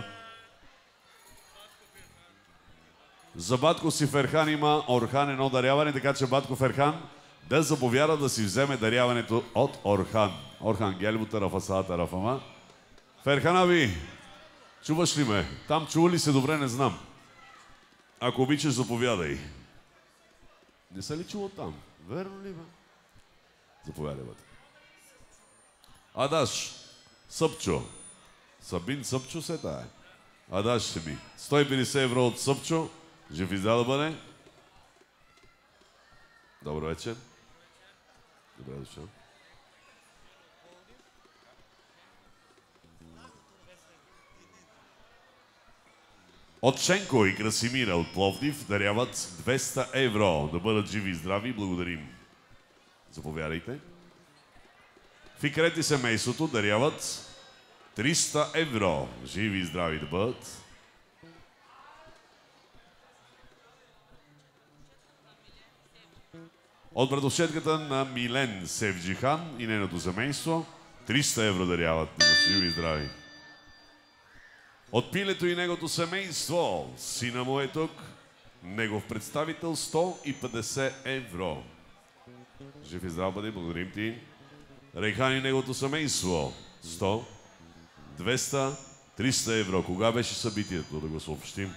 Speaker 1: За Батко си Ферхан има Орхан едно даряване, така че Батко Ферхан да заповяда да си вземе даряването от Орхан. Орхан, гелбо тарафаса тарафама. Ферхана ви, чуваш ли ме? Там чува ли се добре, не знам. Ако обичаш, заповядай. Не се ли чува там? Верно ли, бе? Заповядай, бъде. Адаш, Съпчо. Сабин Съпчо се тая. Адаш ще ми. 150 евро от Съпчо. Жив и здрав да бъде. Добър вечер. Добре дошъл. От Шенко и Красимира от Пловдив даряват 200 евро. Да бъдат живи и здрави. Благодарим. Заповядайте. Фикрет и семейството даряват 300 евро. Живи и здрави да бъдат. От братовчетката на Милен Севджихан и нейното семейство 300 евро даряват. Живи и здрави. От Пилето и негото семейство, сина му е тук, негов представител 150 евро. Жив и здрав бъде, благодарим ти. Рейхан и неговото семейство 100, 200, 300 евро. Кога беше събитието, да го съобщим?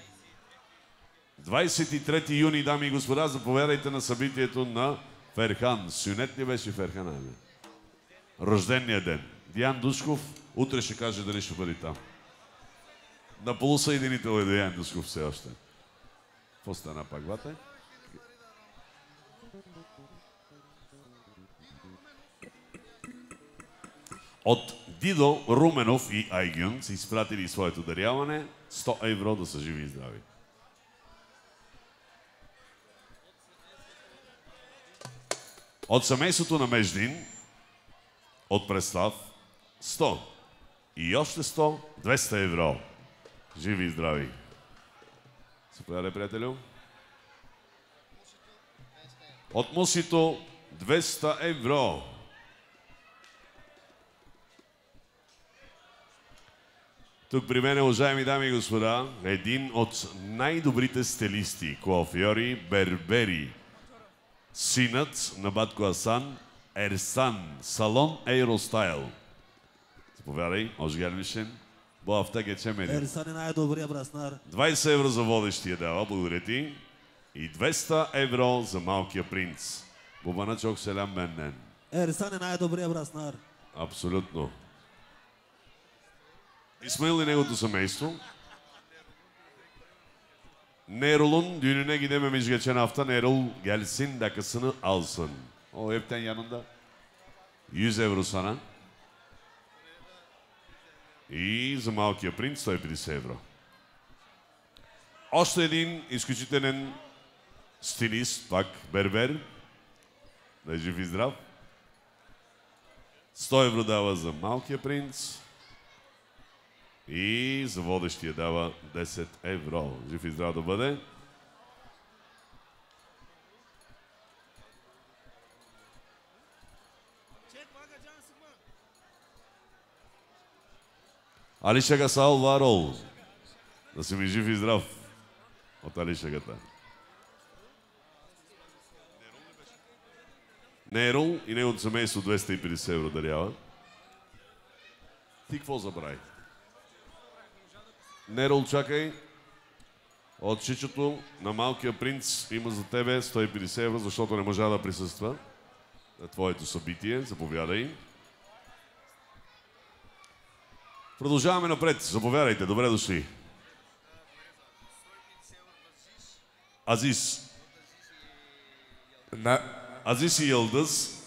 Speaker 1: 23 юни, дами и господа, заповядайте на събитието на Ферхан. Сюнет ли беше Ферхан? Рождения ден. Диан Душков утре ще каже дали ще бъде там. На полусъединител е Диан Душков все още. Какво стана пак, бате? От Дидо, Руменов и Айгюн са изпратили своето даряване. 100 евро да са живи и здрави. От семейството на Междин, от Преслав, 100. И още 100, 200 евро. Живи и здрави. Заповядай, приятелю. От Мусито, 200 евро. Тук при мен, уважаеми дами и господа, един от най-добрите стилисти, коафьори, бербери. Синът на Батко Асан, Ерсан, салон Ейростайл. Заповядай, Ожгермишен. Боавта гечемели.
Speaker 5: Ерсан е най-добрия браснар.
Speaker 1: 20 евро за водещия дава, благодаря ти. И 200 евро за малкия принц. Бубана чок селям беннен.
Speaker 5: Ерсан е най-добрия браснар.
Speaker 1: Абсолютно. Исмаил и неговото семейство. Nerul'un düğününe gidememiş geçen hafta. Nerul gelsin dakikasını alsın. O hepten yanında. 100 евро sana. И за малкия принц 150 евро. Още един изключителен стилист, пак бербер. Да е жив и здрав. 100 евро дава за малкия принц. И за водещия дава 10 евро. Жив и здрав да бъде. Алиша Гасал Варол. Да си ми жив и здрав. От Алиша Гата. Нерол и неговото семейство 250 евро дарява. Ти какво забрави? Нерол, чакай. От чичото на малкия принц има за тебе 150 евро, защото не можа да присъства на твоето събитие. Заповядай. Продължаваме напред. Заповядайте. Добре дошли. Азис. Азис и Йълдъз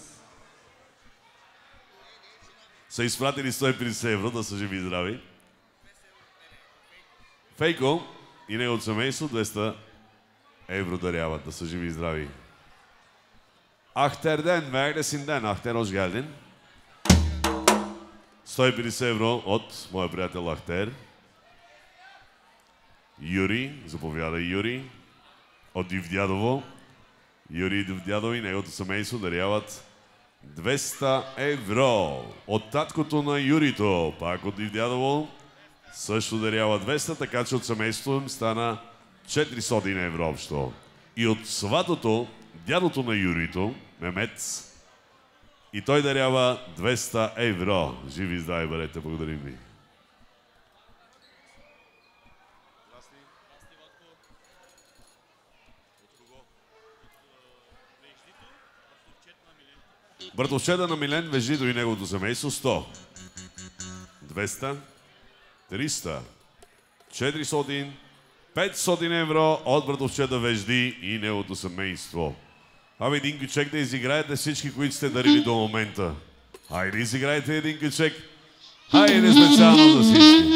Speaker 1: са изпратили 150 евро, да са живи и здрави. Фейко и неговото семейство 200 евро даряват, да са живи и здрави. Ахтерден, Вегдесинден, Ахтер Ожгалден. 150 евро от моя приятел Ахтер. Юри, заповядай Юри. От Дивдядово. Юри и Дивдядово и неговото семейство даряват 200 евро. От таткото на Юрито, пак от Дивдядово, също дарява 200, така че от семейството им стана 400 евро общо. И от сватото, дядото на Юрито, Мемец, и той дарява 200 евро. Живи и здрави бъдете, благодарим ви. Братовчеда на Милен Веждито и неговото семейство 100, 200, 300, 400, 500 евро от братовчеда Вежди и неговото семейство. Абе, един кючек да изиграете всички, които сте дарили до момента. Хайде, изиграйте един кючек. Хайде, специално за всички.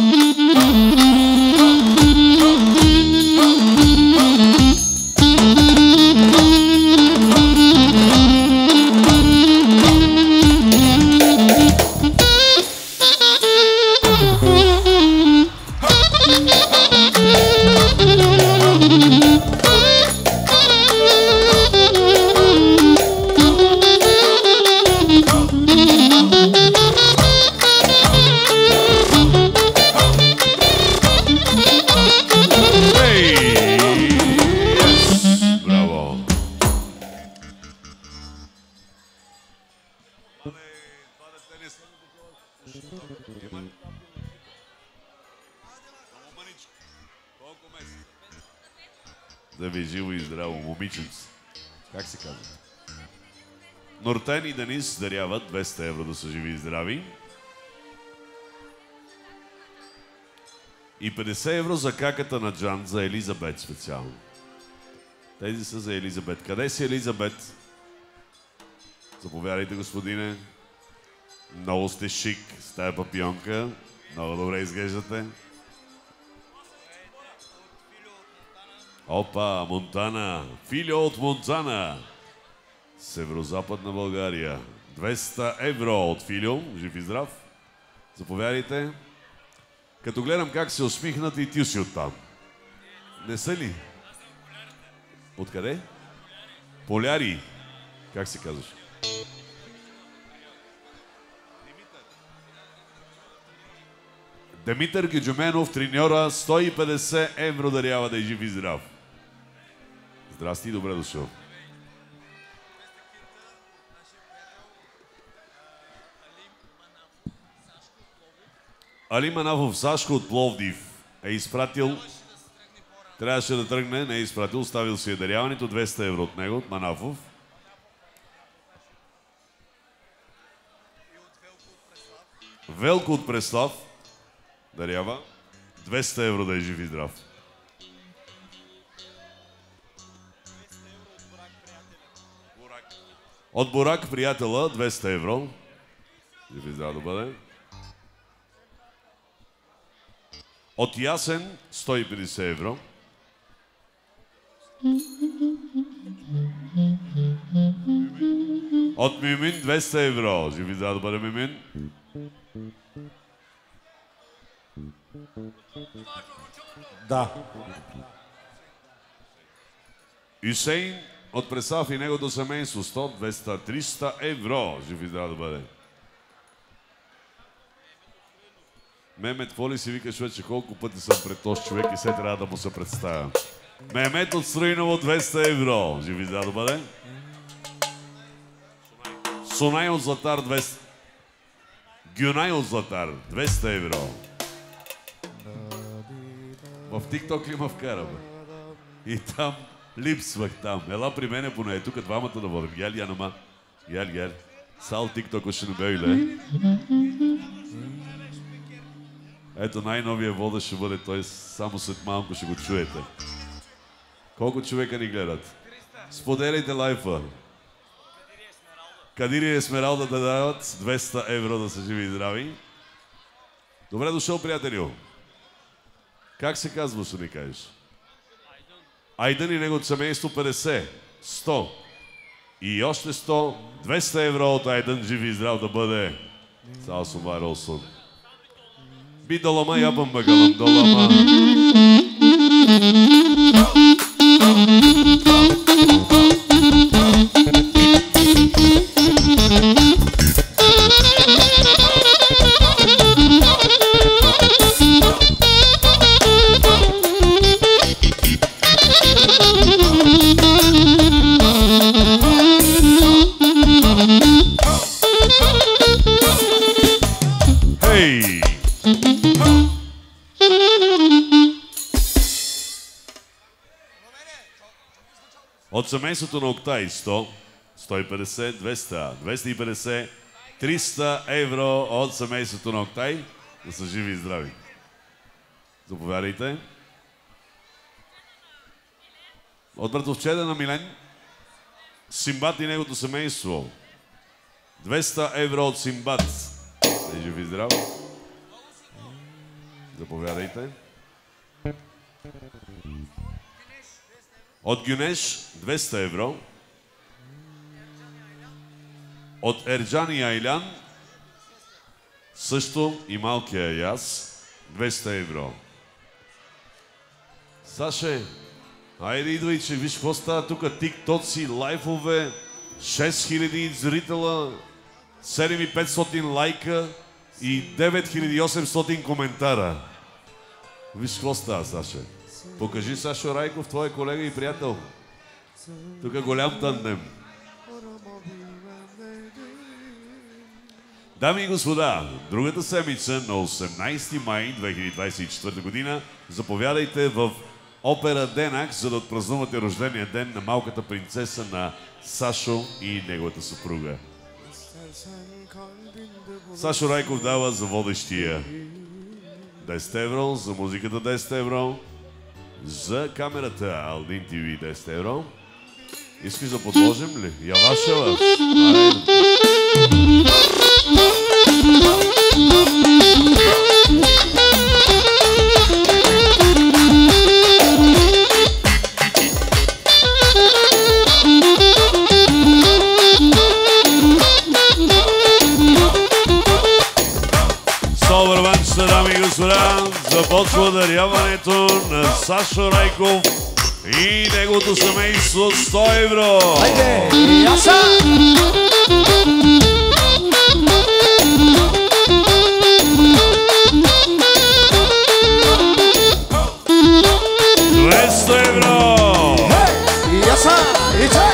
Speaker 1: Да ви живо и здраво, момиченци. Как се казва? Нортен и Денис даряват 200 евро, да са живи и здрави. И 50 евро за каката на Джан, за Елизабет специално. Тези са за Елизабет. Къде си Елизабет? Заповядайте, господине. Много сте шик с тая папионка. Много добре изглеждате. Опа, Монтана. Филио от Монтана. Северо-западна България. 200 евро от Филио. Жив и здрав. Заповядайте. Като гледам как се усмихнат и ти си оттам. Не са ли? Откъде? Поляри. Как се казваш? Димитър Геджуменов, треньора, 150 евро дарява, да е жив и здрав. Здрасти и добре дошъл. Али Манавов Сашко от Пловдив е изпратил, трябваше да тръгне, не е изпратил, оставил си е даряването, 200 евро от него, от Манавов. Велко от Преслав дарява 200 евро, да е жив и здрав. От Борак приятела 200 евро. Жив и здрав да бъде. От Ясен 150 евро. От Мимин 200 евро. Жив и здрав да бъде, Мимин.
Speaker 4: Да.
Speaker 1: Юсейн от Пресав и негото семейство 100, 200, 300 евро. Жив и здрав да бъде. Мемет, какво ли си викаш вече, колко пъти съм пред този човек и се трябва да му се представя. Мемет от Строиново 200 евро. Жив и здрав да бъде. Сунай от Златар 200. Гюнай от Златар 200 евро. В TikTok ли ма вкара, бе? И там липсвах там. Ела при мене поне, тук двамата да водим. Гел, Янама. Гел. Сал TikTok ще не бейле. Ето най-новия вода ще бъде той, само след малко ще го чуете. Колко човека ни гледат? Споделяйте лайфа. Кадири и Есмералда да дават 200 евро да са живи и здрави. Добре дошъл, приятелю. Как се казва, ще ни кажеш? Айдън и неговото семейство 50, 100 и още 100, 200 евро от Айдън, живи и здрав да бъде. Сал Сумар Олсон. Би долама, ябам багалам долама. От семейството на Октай 100, 150, 200, 250, 300 евро от семейството на Октай. Да са живи и здрави. Заповядайте. От братовчеда на Милен, Симбат и негото семейство. 200 евро от Симбат. Да живи и здрав. Заповядайте. От Гюнеш 200 евро. От Ерджан и Айлян също и малкия яс 200 евро. Саше, айде идвай, че виж какво става тук. Тиктоци, лайфове, 6000 зрителя, 7500 лайка и 9800 коментара. Виж какво става, Саше. Покажи Сашо Райков, твой колега и приятел. Тук е голям тандем. Дами и господа, другата седмица на 18 май 2024 година заповядайте в Опера Денак, за да отпразнувате рождения ден на малката принцеса на Сашо и неговата съпруга. Сашо Райков дава за водещия 10 евро, за музиката 10 евро, за камерата Алдин ТВ 10 евро. Искаш да подложим ли? Явашева. Добър дами и господа, започва даряването на Сашо Райков и неговото семейство 100 евро.
Speaker 4: Хайде, яса!
Speaker 1: 200 евро.
Speaker 4: Яса! И чай!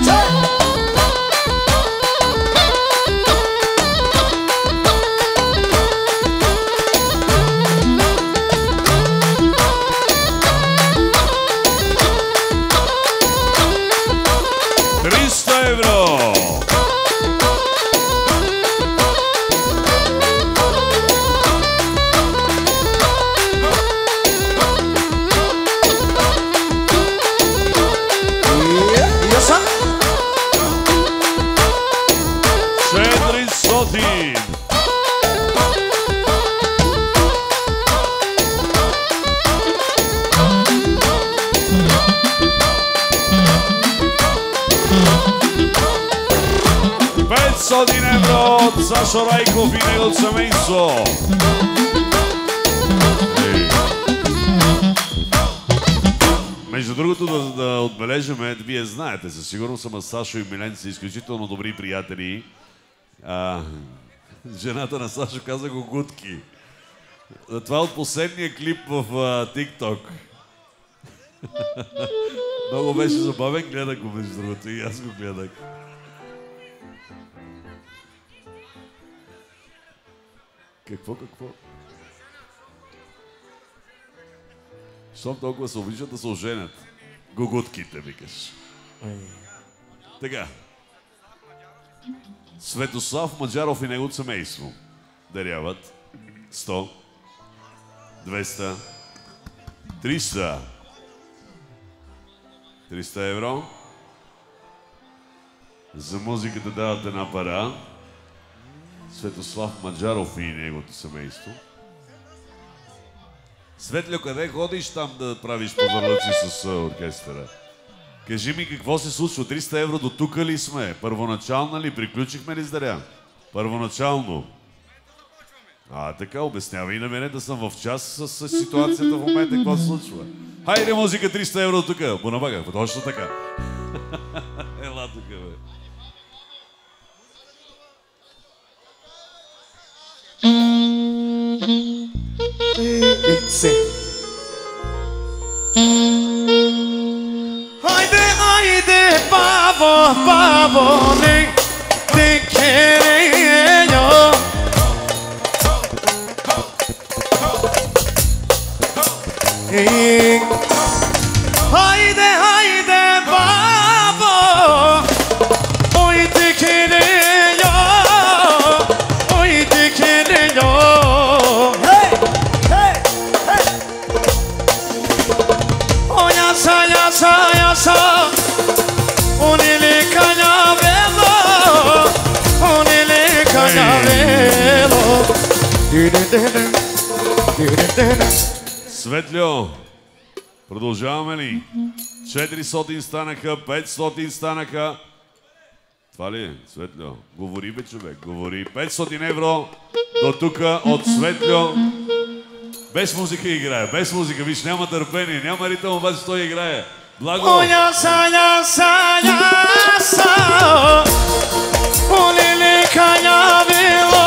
Speaker 4: Сашо Райков и неговото семейство. Между
Speaker 1: Между другото да отбележиме, вие знаете със сигурност, ама Сашо и Милен са изключително добри приятели. Жената на Сашо каза го гутки. Това от последния клип в TikTok. Много беше забавен, гледах го между другото и аз го гледах. Какво? Щом толкова се обичат да се оженят? Гугутките, викаш. Така. Светослав Маджаров и неговото семейство даряват 100, 200, 300. 300 евро. За музиката дават една пара. Светослав Маджаров и неговото семейство. Светлио, къде ходиш там да правиш пазарлъци с оркестъра? Кажи ми какво се случва. 300 евро до тук ли сме? Първоначално ли? Приключихме ли с даря? Първоначално. Така, обяснява и на мене да съм в час с ситуацията в момента, какво се случва. Хайде, музика, 300 евро тук. Бонабага, точно така. Ела тук, бе.
Speaker 4: Haydi babo ne kereyo. Haydi babo oy kereyo, oy kereyo. Hey. Oh yasa. Onele cañavelo.
Speaker 1: Светлио, продължаваме ли? 400 станаха, 500 станаха. Това ли е, Светлио? Говори, бе, човек, говори. 500 евро до тука от Светлио. Без музика играе, без музика. Виж, няма търпение, няма ритъм, обаче той играе. Благо!
Speaker 4: Yasa. Onele cañavelo.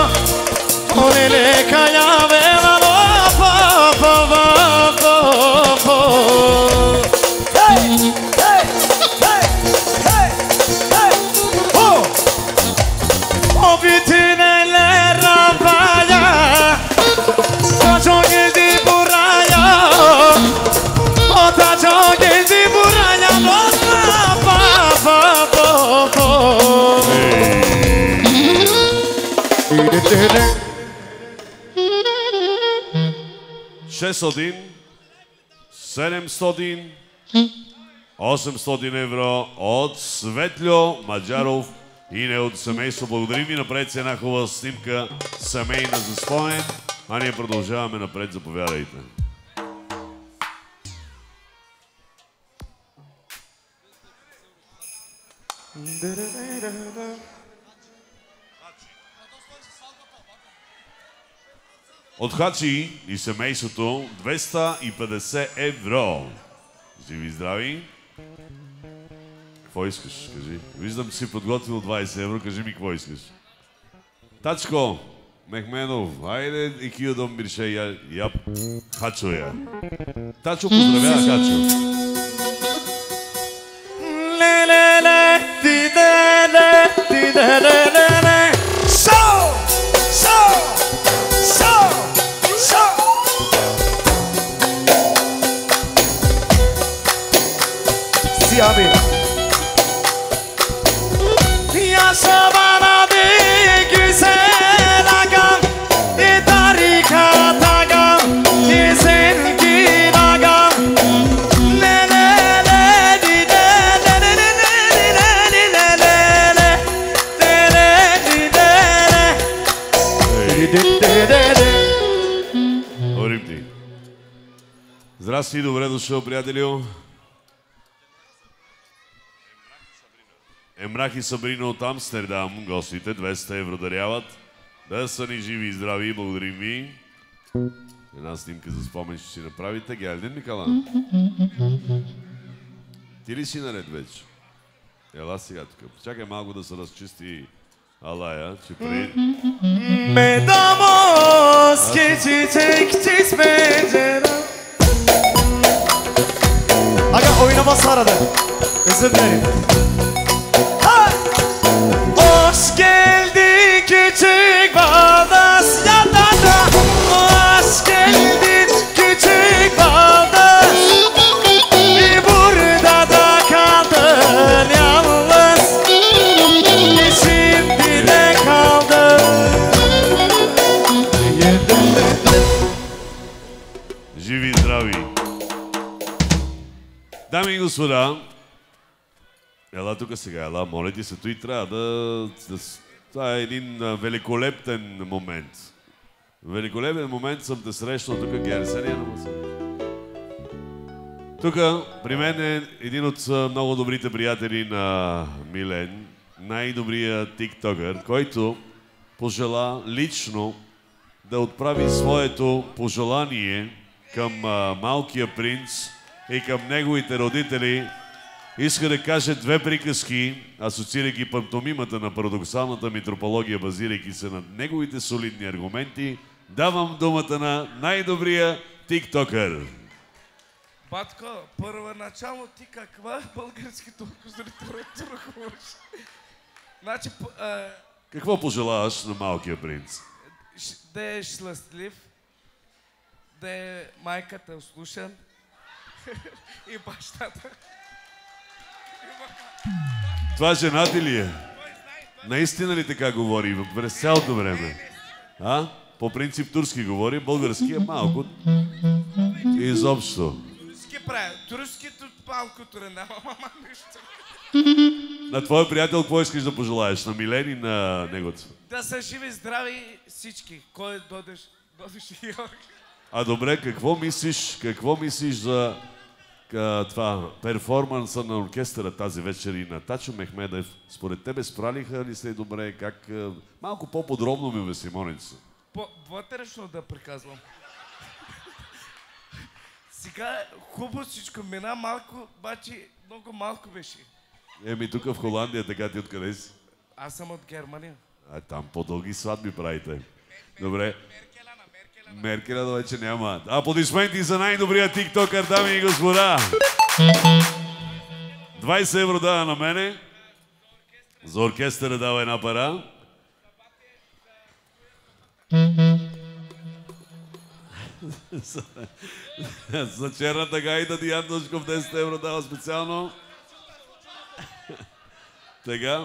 Speaker 4: O bitineler rabaya. Taco geldi buraya. O taco geldi buraya.
Speaker 1: $600, 700, 800 евро от Светлио Маджаров и неговото семейство. Благодарим ви, напред с една хубава снимка семейна за спомен, а ние продължаваме напред. Заповядайте. От Хачи и семейството 250 евро. Живи и здрави. Какво искаш? Кажи. Виждам, че си подготвил 20 евро. Кажи ми какво искаш. Тачко Мехменов, айде и кио дом бирше я Хачо я. Тачо поздравява Хачо.
Speaker 4: Abi. Piyasa bana de güzel agam, tarikat agam, zengin agam. Le di de
Speaker 1: Говорим ти. Здрасти, добре дошъл, приятелю. Емрах и Сабрина от Амстердам, гостите 200 евро даряват. Да са ни живи и здрави, благодарим ви. Една снимка за спомен ще си направите. Гелдин, Микала? Ти ли си наред вече? Ела сега тук. Чакай малко да се разчисти алая, че преди...
Speaker 4: Medamos geçecektiz becera. Aga oynaması aradı. Özür dilerim. Hoş geldin küçük bağdaş yatağına. Hoş geldin küçük bağdaş. Burada da kaldın yalnız. Şimdi de kaldın.
Speaker 1: Живи и здрави! Дами и господа, ела тук сега, ела, моля ти се, той трябва да... Това е един великолепен момент. Великолепен момент съм те срещал тук, Герсения на маса. Тук при мен е един от много добрите приятели на Милен, най-добрият тиктокър, който пожела лично да отправи своето пожелание към малкия принц и към неговите родители. Иска да каже две приказки, асоциирайки пантомимата на парадоксалната митропология, базирайки се на неговите солидни аргументи. Давам думата на най-добрия тиктокър.
Speaker 6: Батко, първоначално ти каква български литература говориш? Значи...
Speaker 1: Какво пожелаваш на малкия принц?
Speaker 6: Да е щастлив, да е майката услушан и бащата.
Speaker 1: Това жена ти ли е? Наистина ли така говори през цялото време? А? По принцип турски говори, български е малко. Изобщо.
Speaker 6: Турски прави, турското малко трена, мама нищо.
Speaker 1: На твоя приятел какво искаш да пожелаеш? На Милен и на негото?
Speaker 6: Да са живи, здрави всички. Кой додеш и Йорг.
Speaker 1: А добре, какво мислиш за това перформанса на оркестъра тази вечер и на Тачо Мехмедев? Според тебе справиха ли се добре? Как? Малко по-подробно ми обясни, Моница.
Speaker 6: Вътрешно да приказвам. Сега хубаво всичко мина, малко, обаче много малко беше.
Speaker 1: Еми тук в Холандия, така ти откъде си?
Speaker 6: Аз съм от Германия.
Speaker 1: А там по-дълги сватби правите. Добре. Меркеля да вече няма. Аплодисменти за най-добрия тиктокър, дами и господа. 20 евро дава на мене. За оркестъра дава една пара. За черната гайда Диан Душков 10 евро дава специално. Така.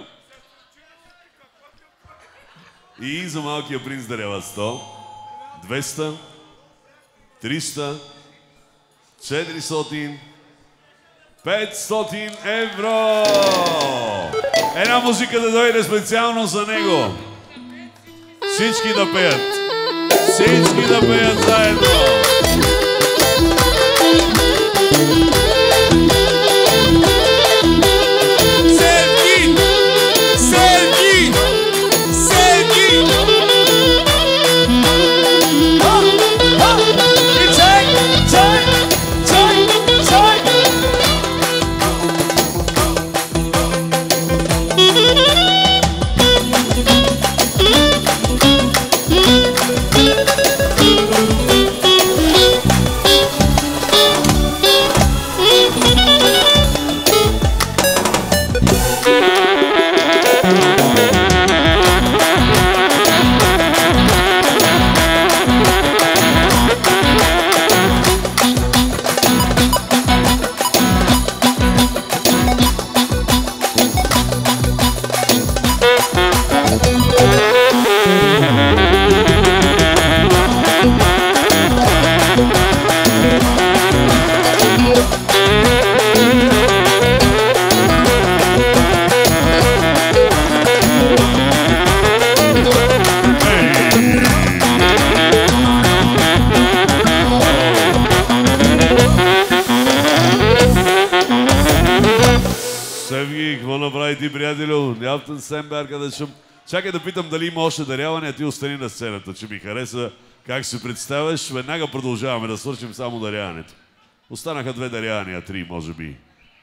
Speaker 1: И за малкия принц дарява 100, 200, 300, 400, 500 евро! Една музика да дойде специално за него. Всички да пеят. Всички да пеят заедно. Чакай да питам дали има още даряване, а ти остани на сцената, че ми хареса Как се представяш? Веднага продължаваме да свършим само даряването. Останаха 2 дарявания, 3 може би.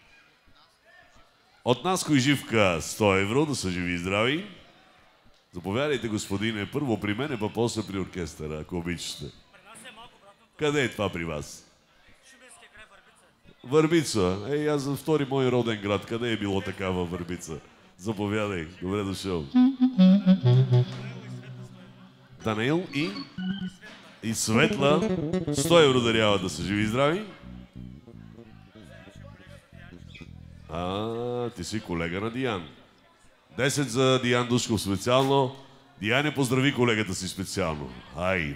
Speaker 1: От Наско и Живка 100 евро, да са живи и здрави. Заповядайте, господине, първо при мене, па после при оркестъра, ако обичате. Къде е това при вас? Върбица. Ей, аз за втори мой роден град. Къде е било такава Върбица? Заповядай. Добре дошъл. Данаил и Светла. 100 евро дарява, да са живи и здрави. Ти си колега на Диан. 10 за Диан Душков специално. Диане, поздрави колегата си специално. Хайде.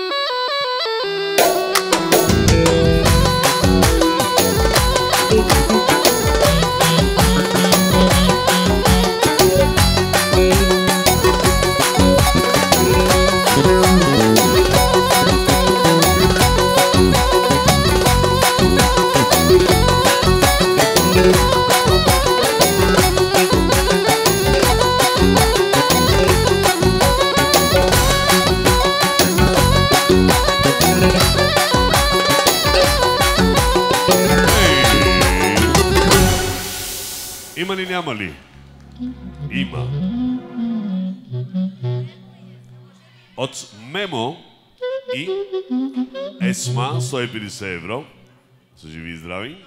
Speaker 1: Има ли, няма ли? Има. От Мемо и Есма 150 евро. Са живи и здрави.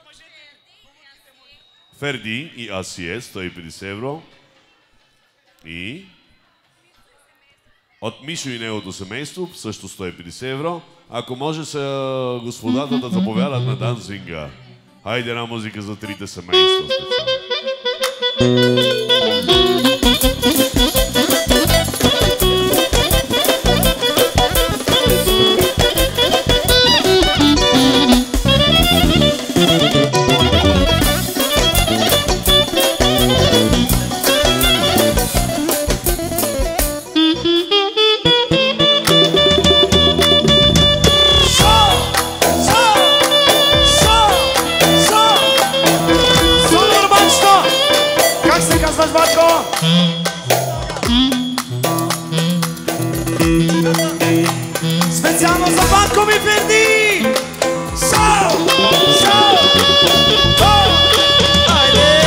Speaker 1: Ферди и Асие 150 евро. И от Мишо и неговото семейство също 150 евро. Ако може са господата да заповядат на дансинга. Хайде една музика за трите семейства.
Speaker 4: Специално за Батко ми Ферди! Шоу! Шоу! Айде!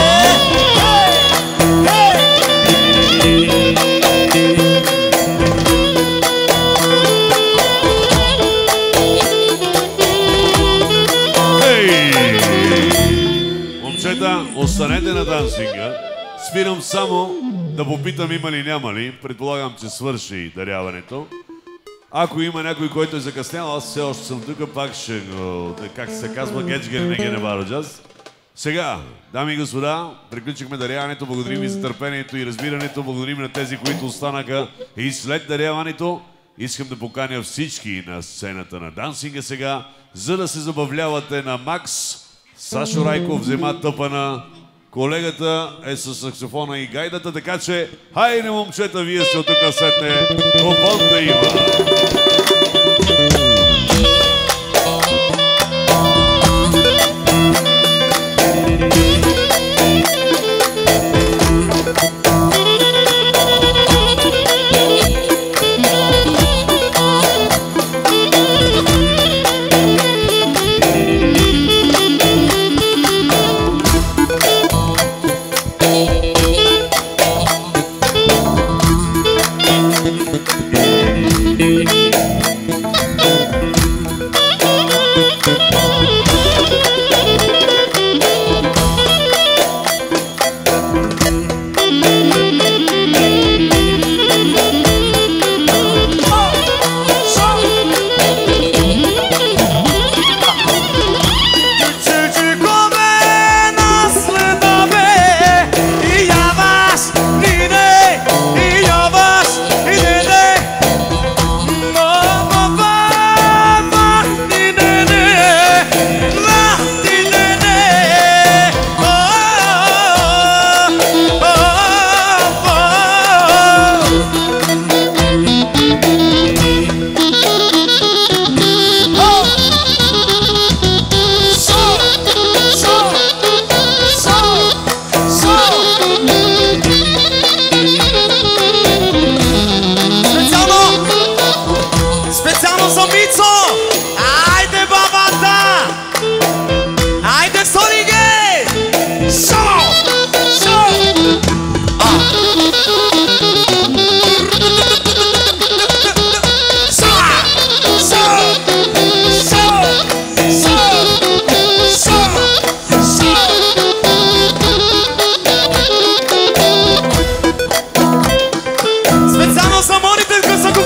Speaker 1: Момчета, останете на дансинга. Спирам само да попитам има ли, няма ли. Предполагам, че свърши даряването. Ако има някой, който е закъснял, аз все още съм тук, пак ще, как се казва, гечгер, не гене бараджаз. Сега, дами и господа, приключихме даряването, благодарим ви за търпението и разбирането, благодарим на тези, които останаха и след даряването. Искам да поканя всички на сцената на дансинга сега, за да се забавлявате на Макс. Сашо Райков взема тъпана. Колегата е с саксофона и гайдата, така че хайде, момчета, вие сте от тук насетне, купон да има!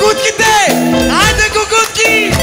Speaker 6: Cucutkите! Haide, cucutki!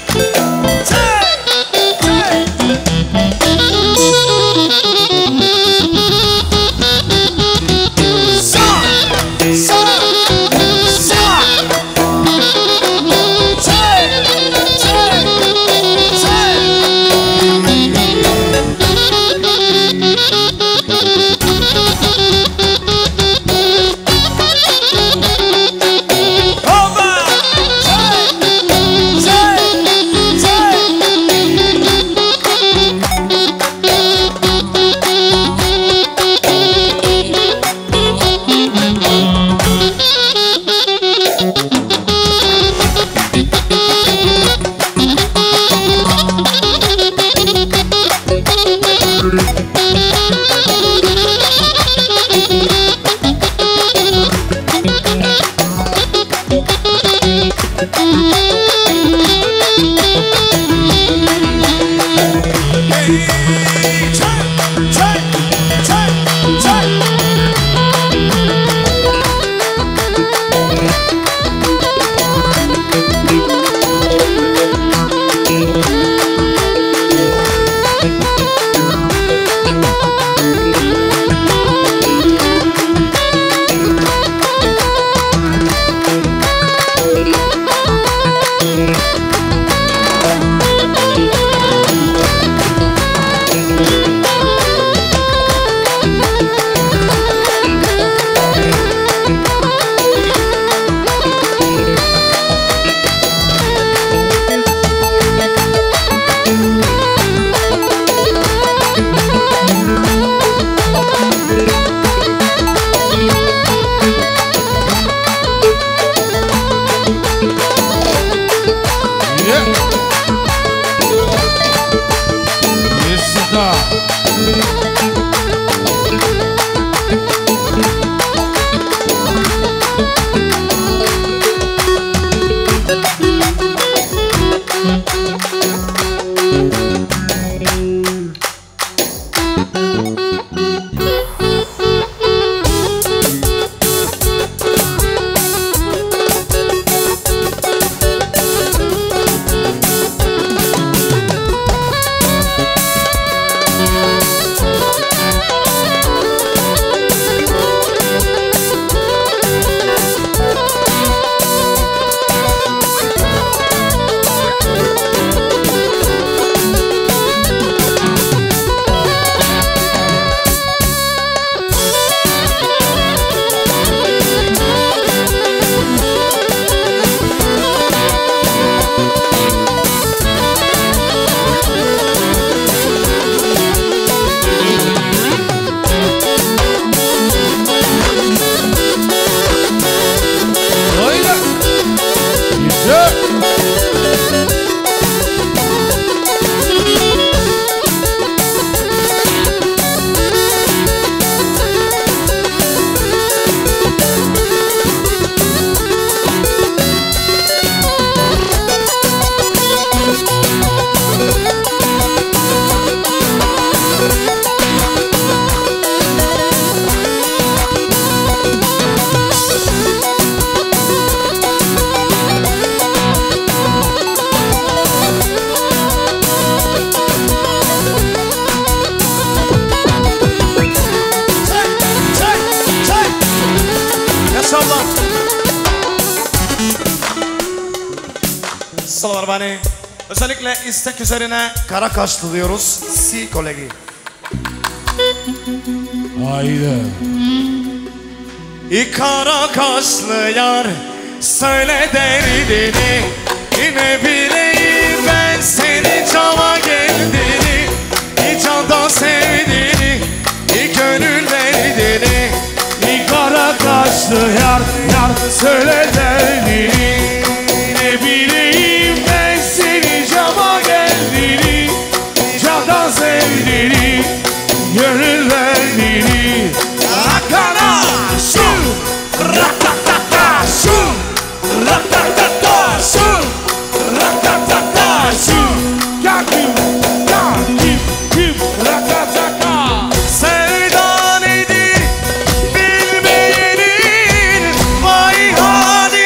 Speaker 7: Salavarvani. Özellikle istek üzerine Karakaşlı diyoruz. Si kolegi.
Speaker 4: Haydi.
Speaker 7: Karakaşlı yar söyle derdini. Ne bileyim ben seni cana geldiğini. Canda sevdiğini, gönül verdiğini.
Speaker 4: Karakaşlı yar, yar söyle derdini. Ne bileyim ben seni cama geldiğini, candan sevdiğini, gönül verdiğini. Rakana şu, ratatata şu, ratatata şu, ratatata şu. Yakim, yakim, kim, ratatata.
Speaker 7: Sevda nedir bilmeyenin, vay hali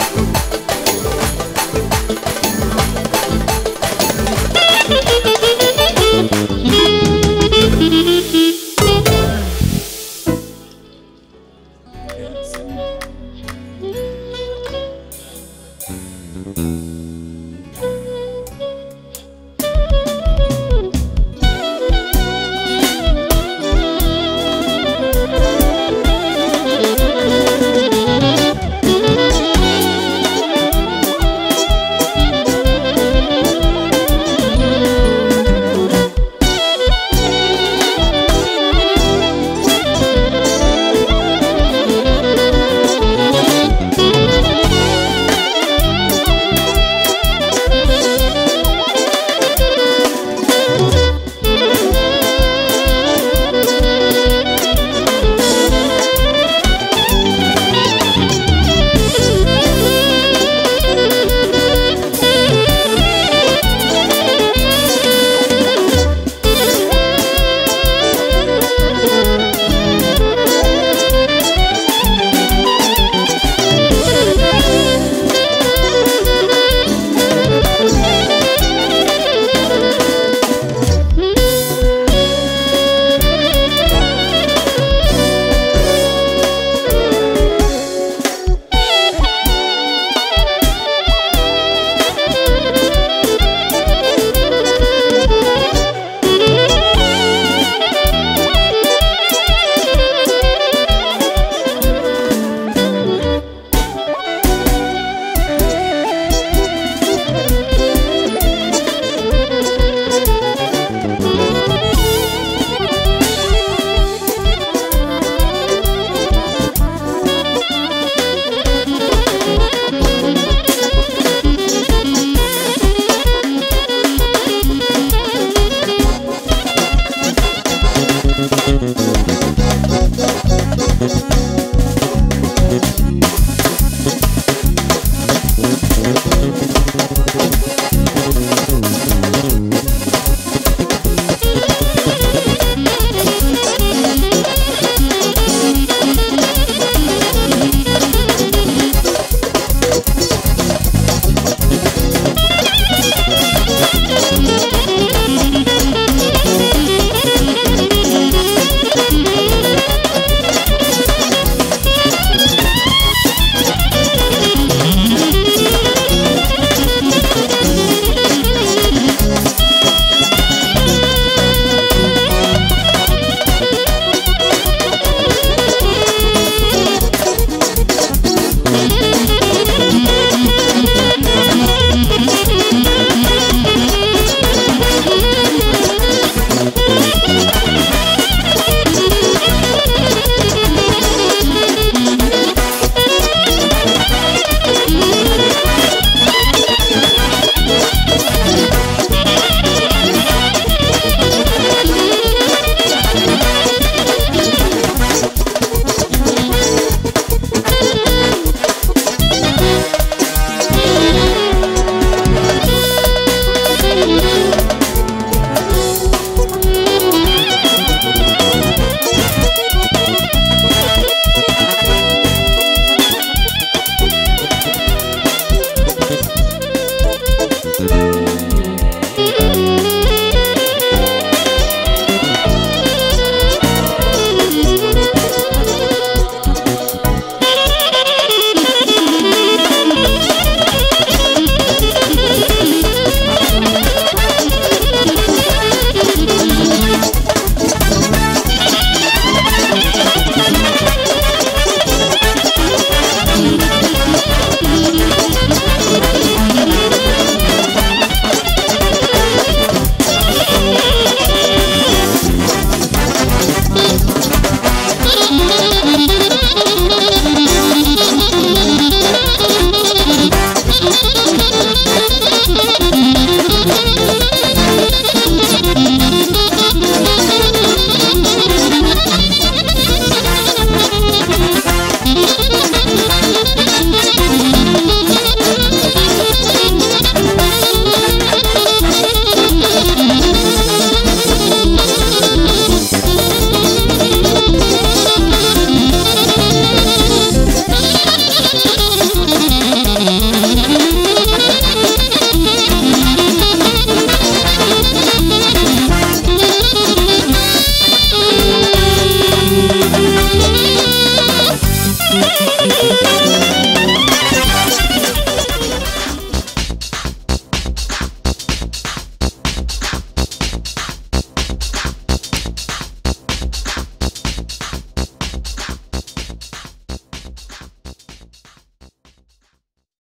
Speaker 7: Yes.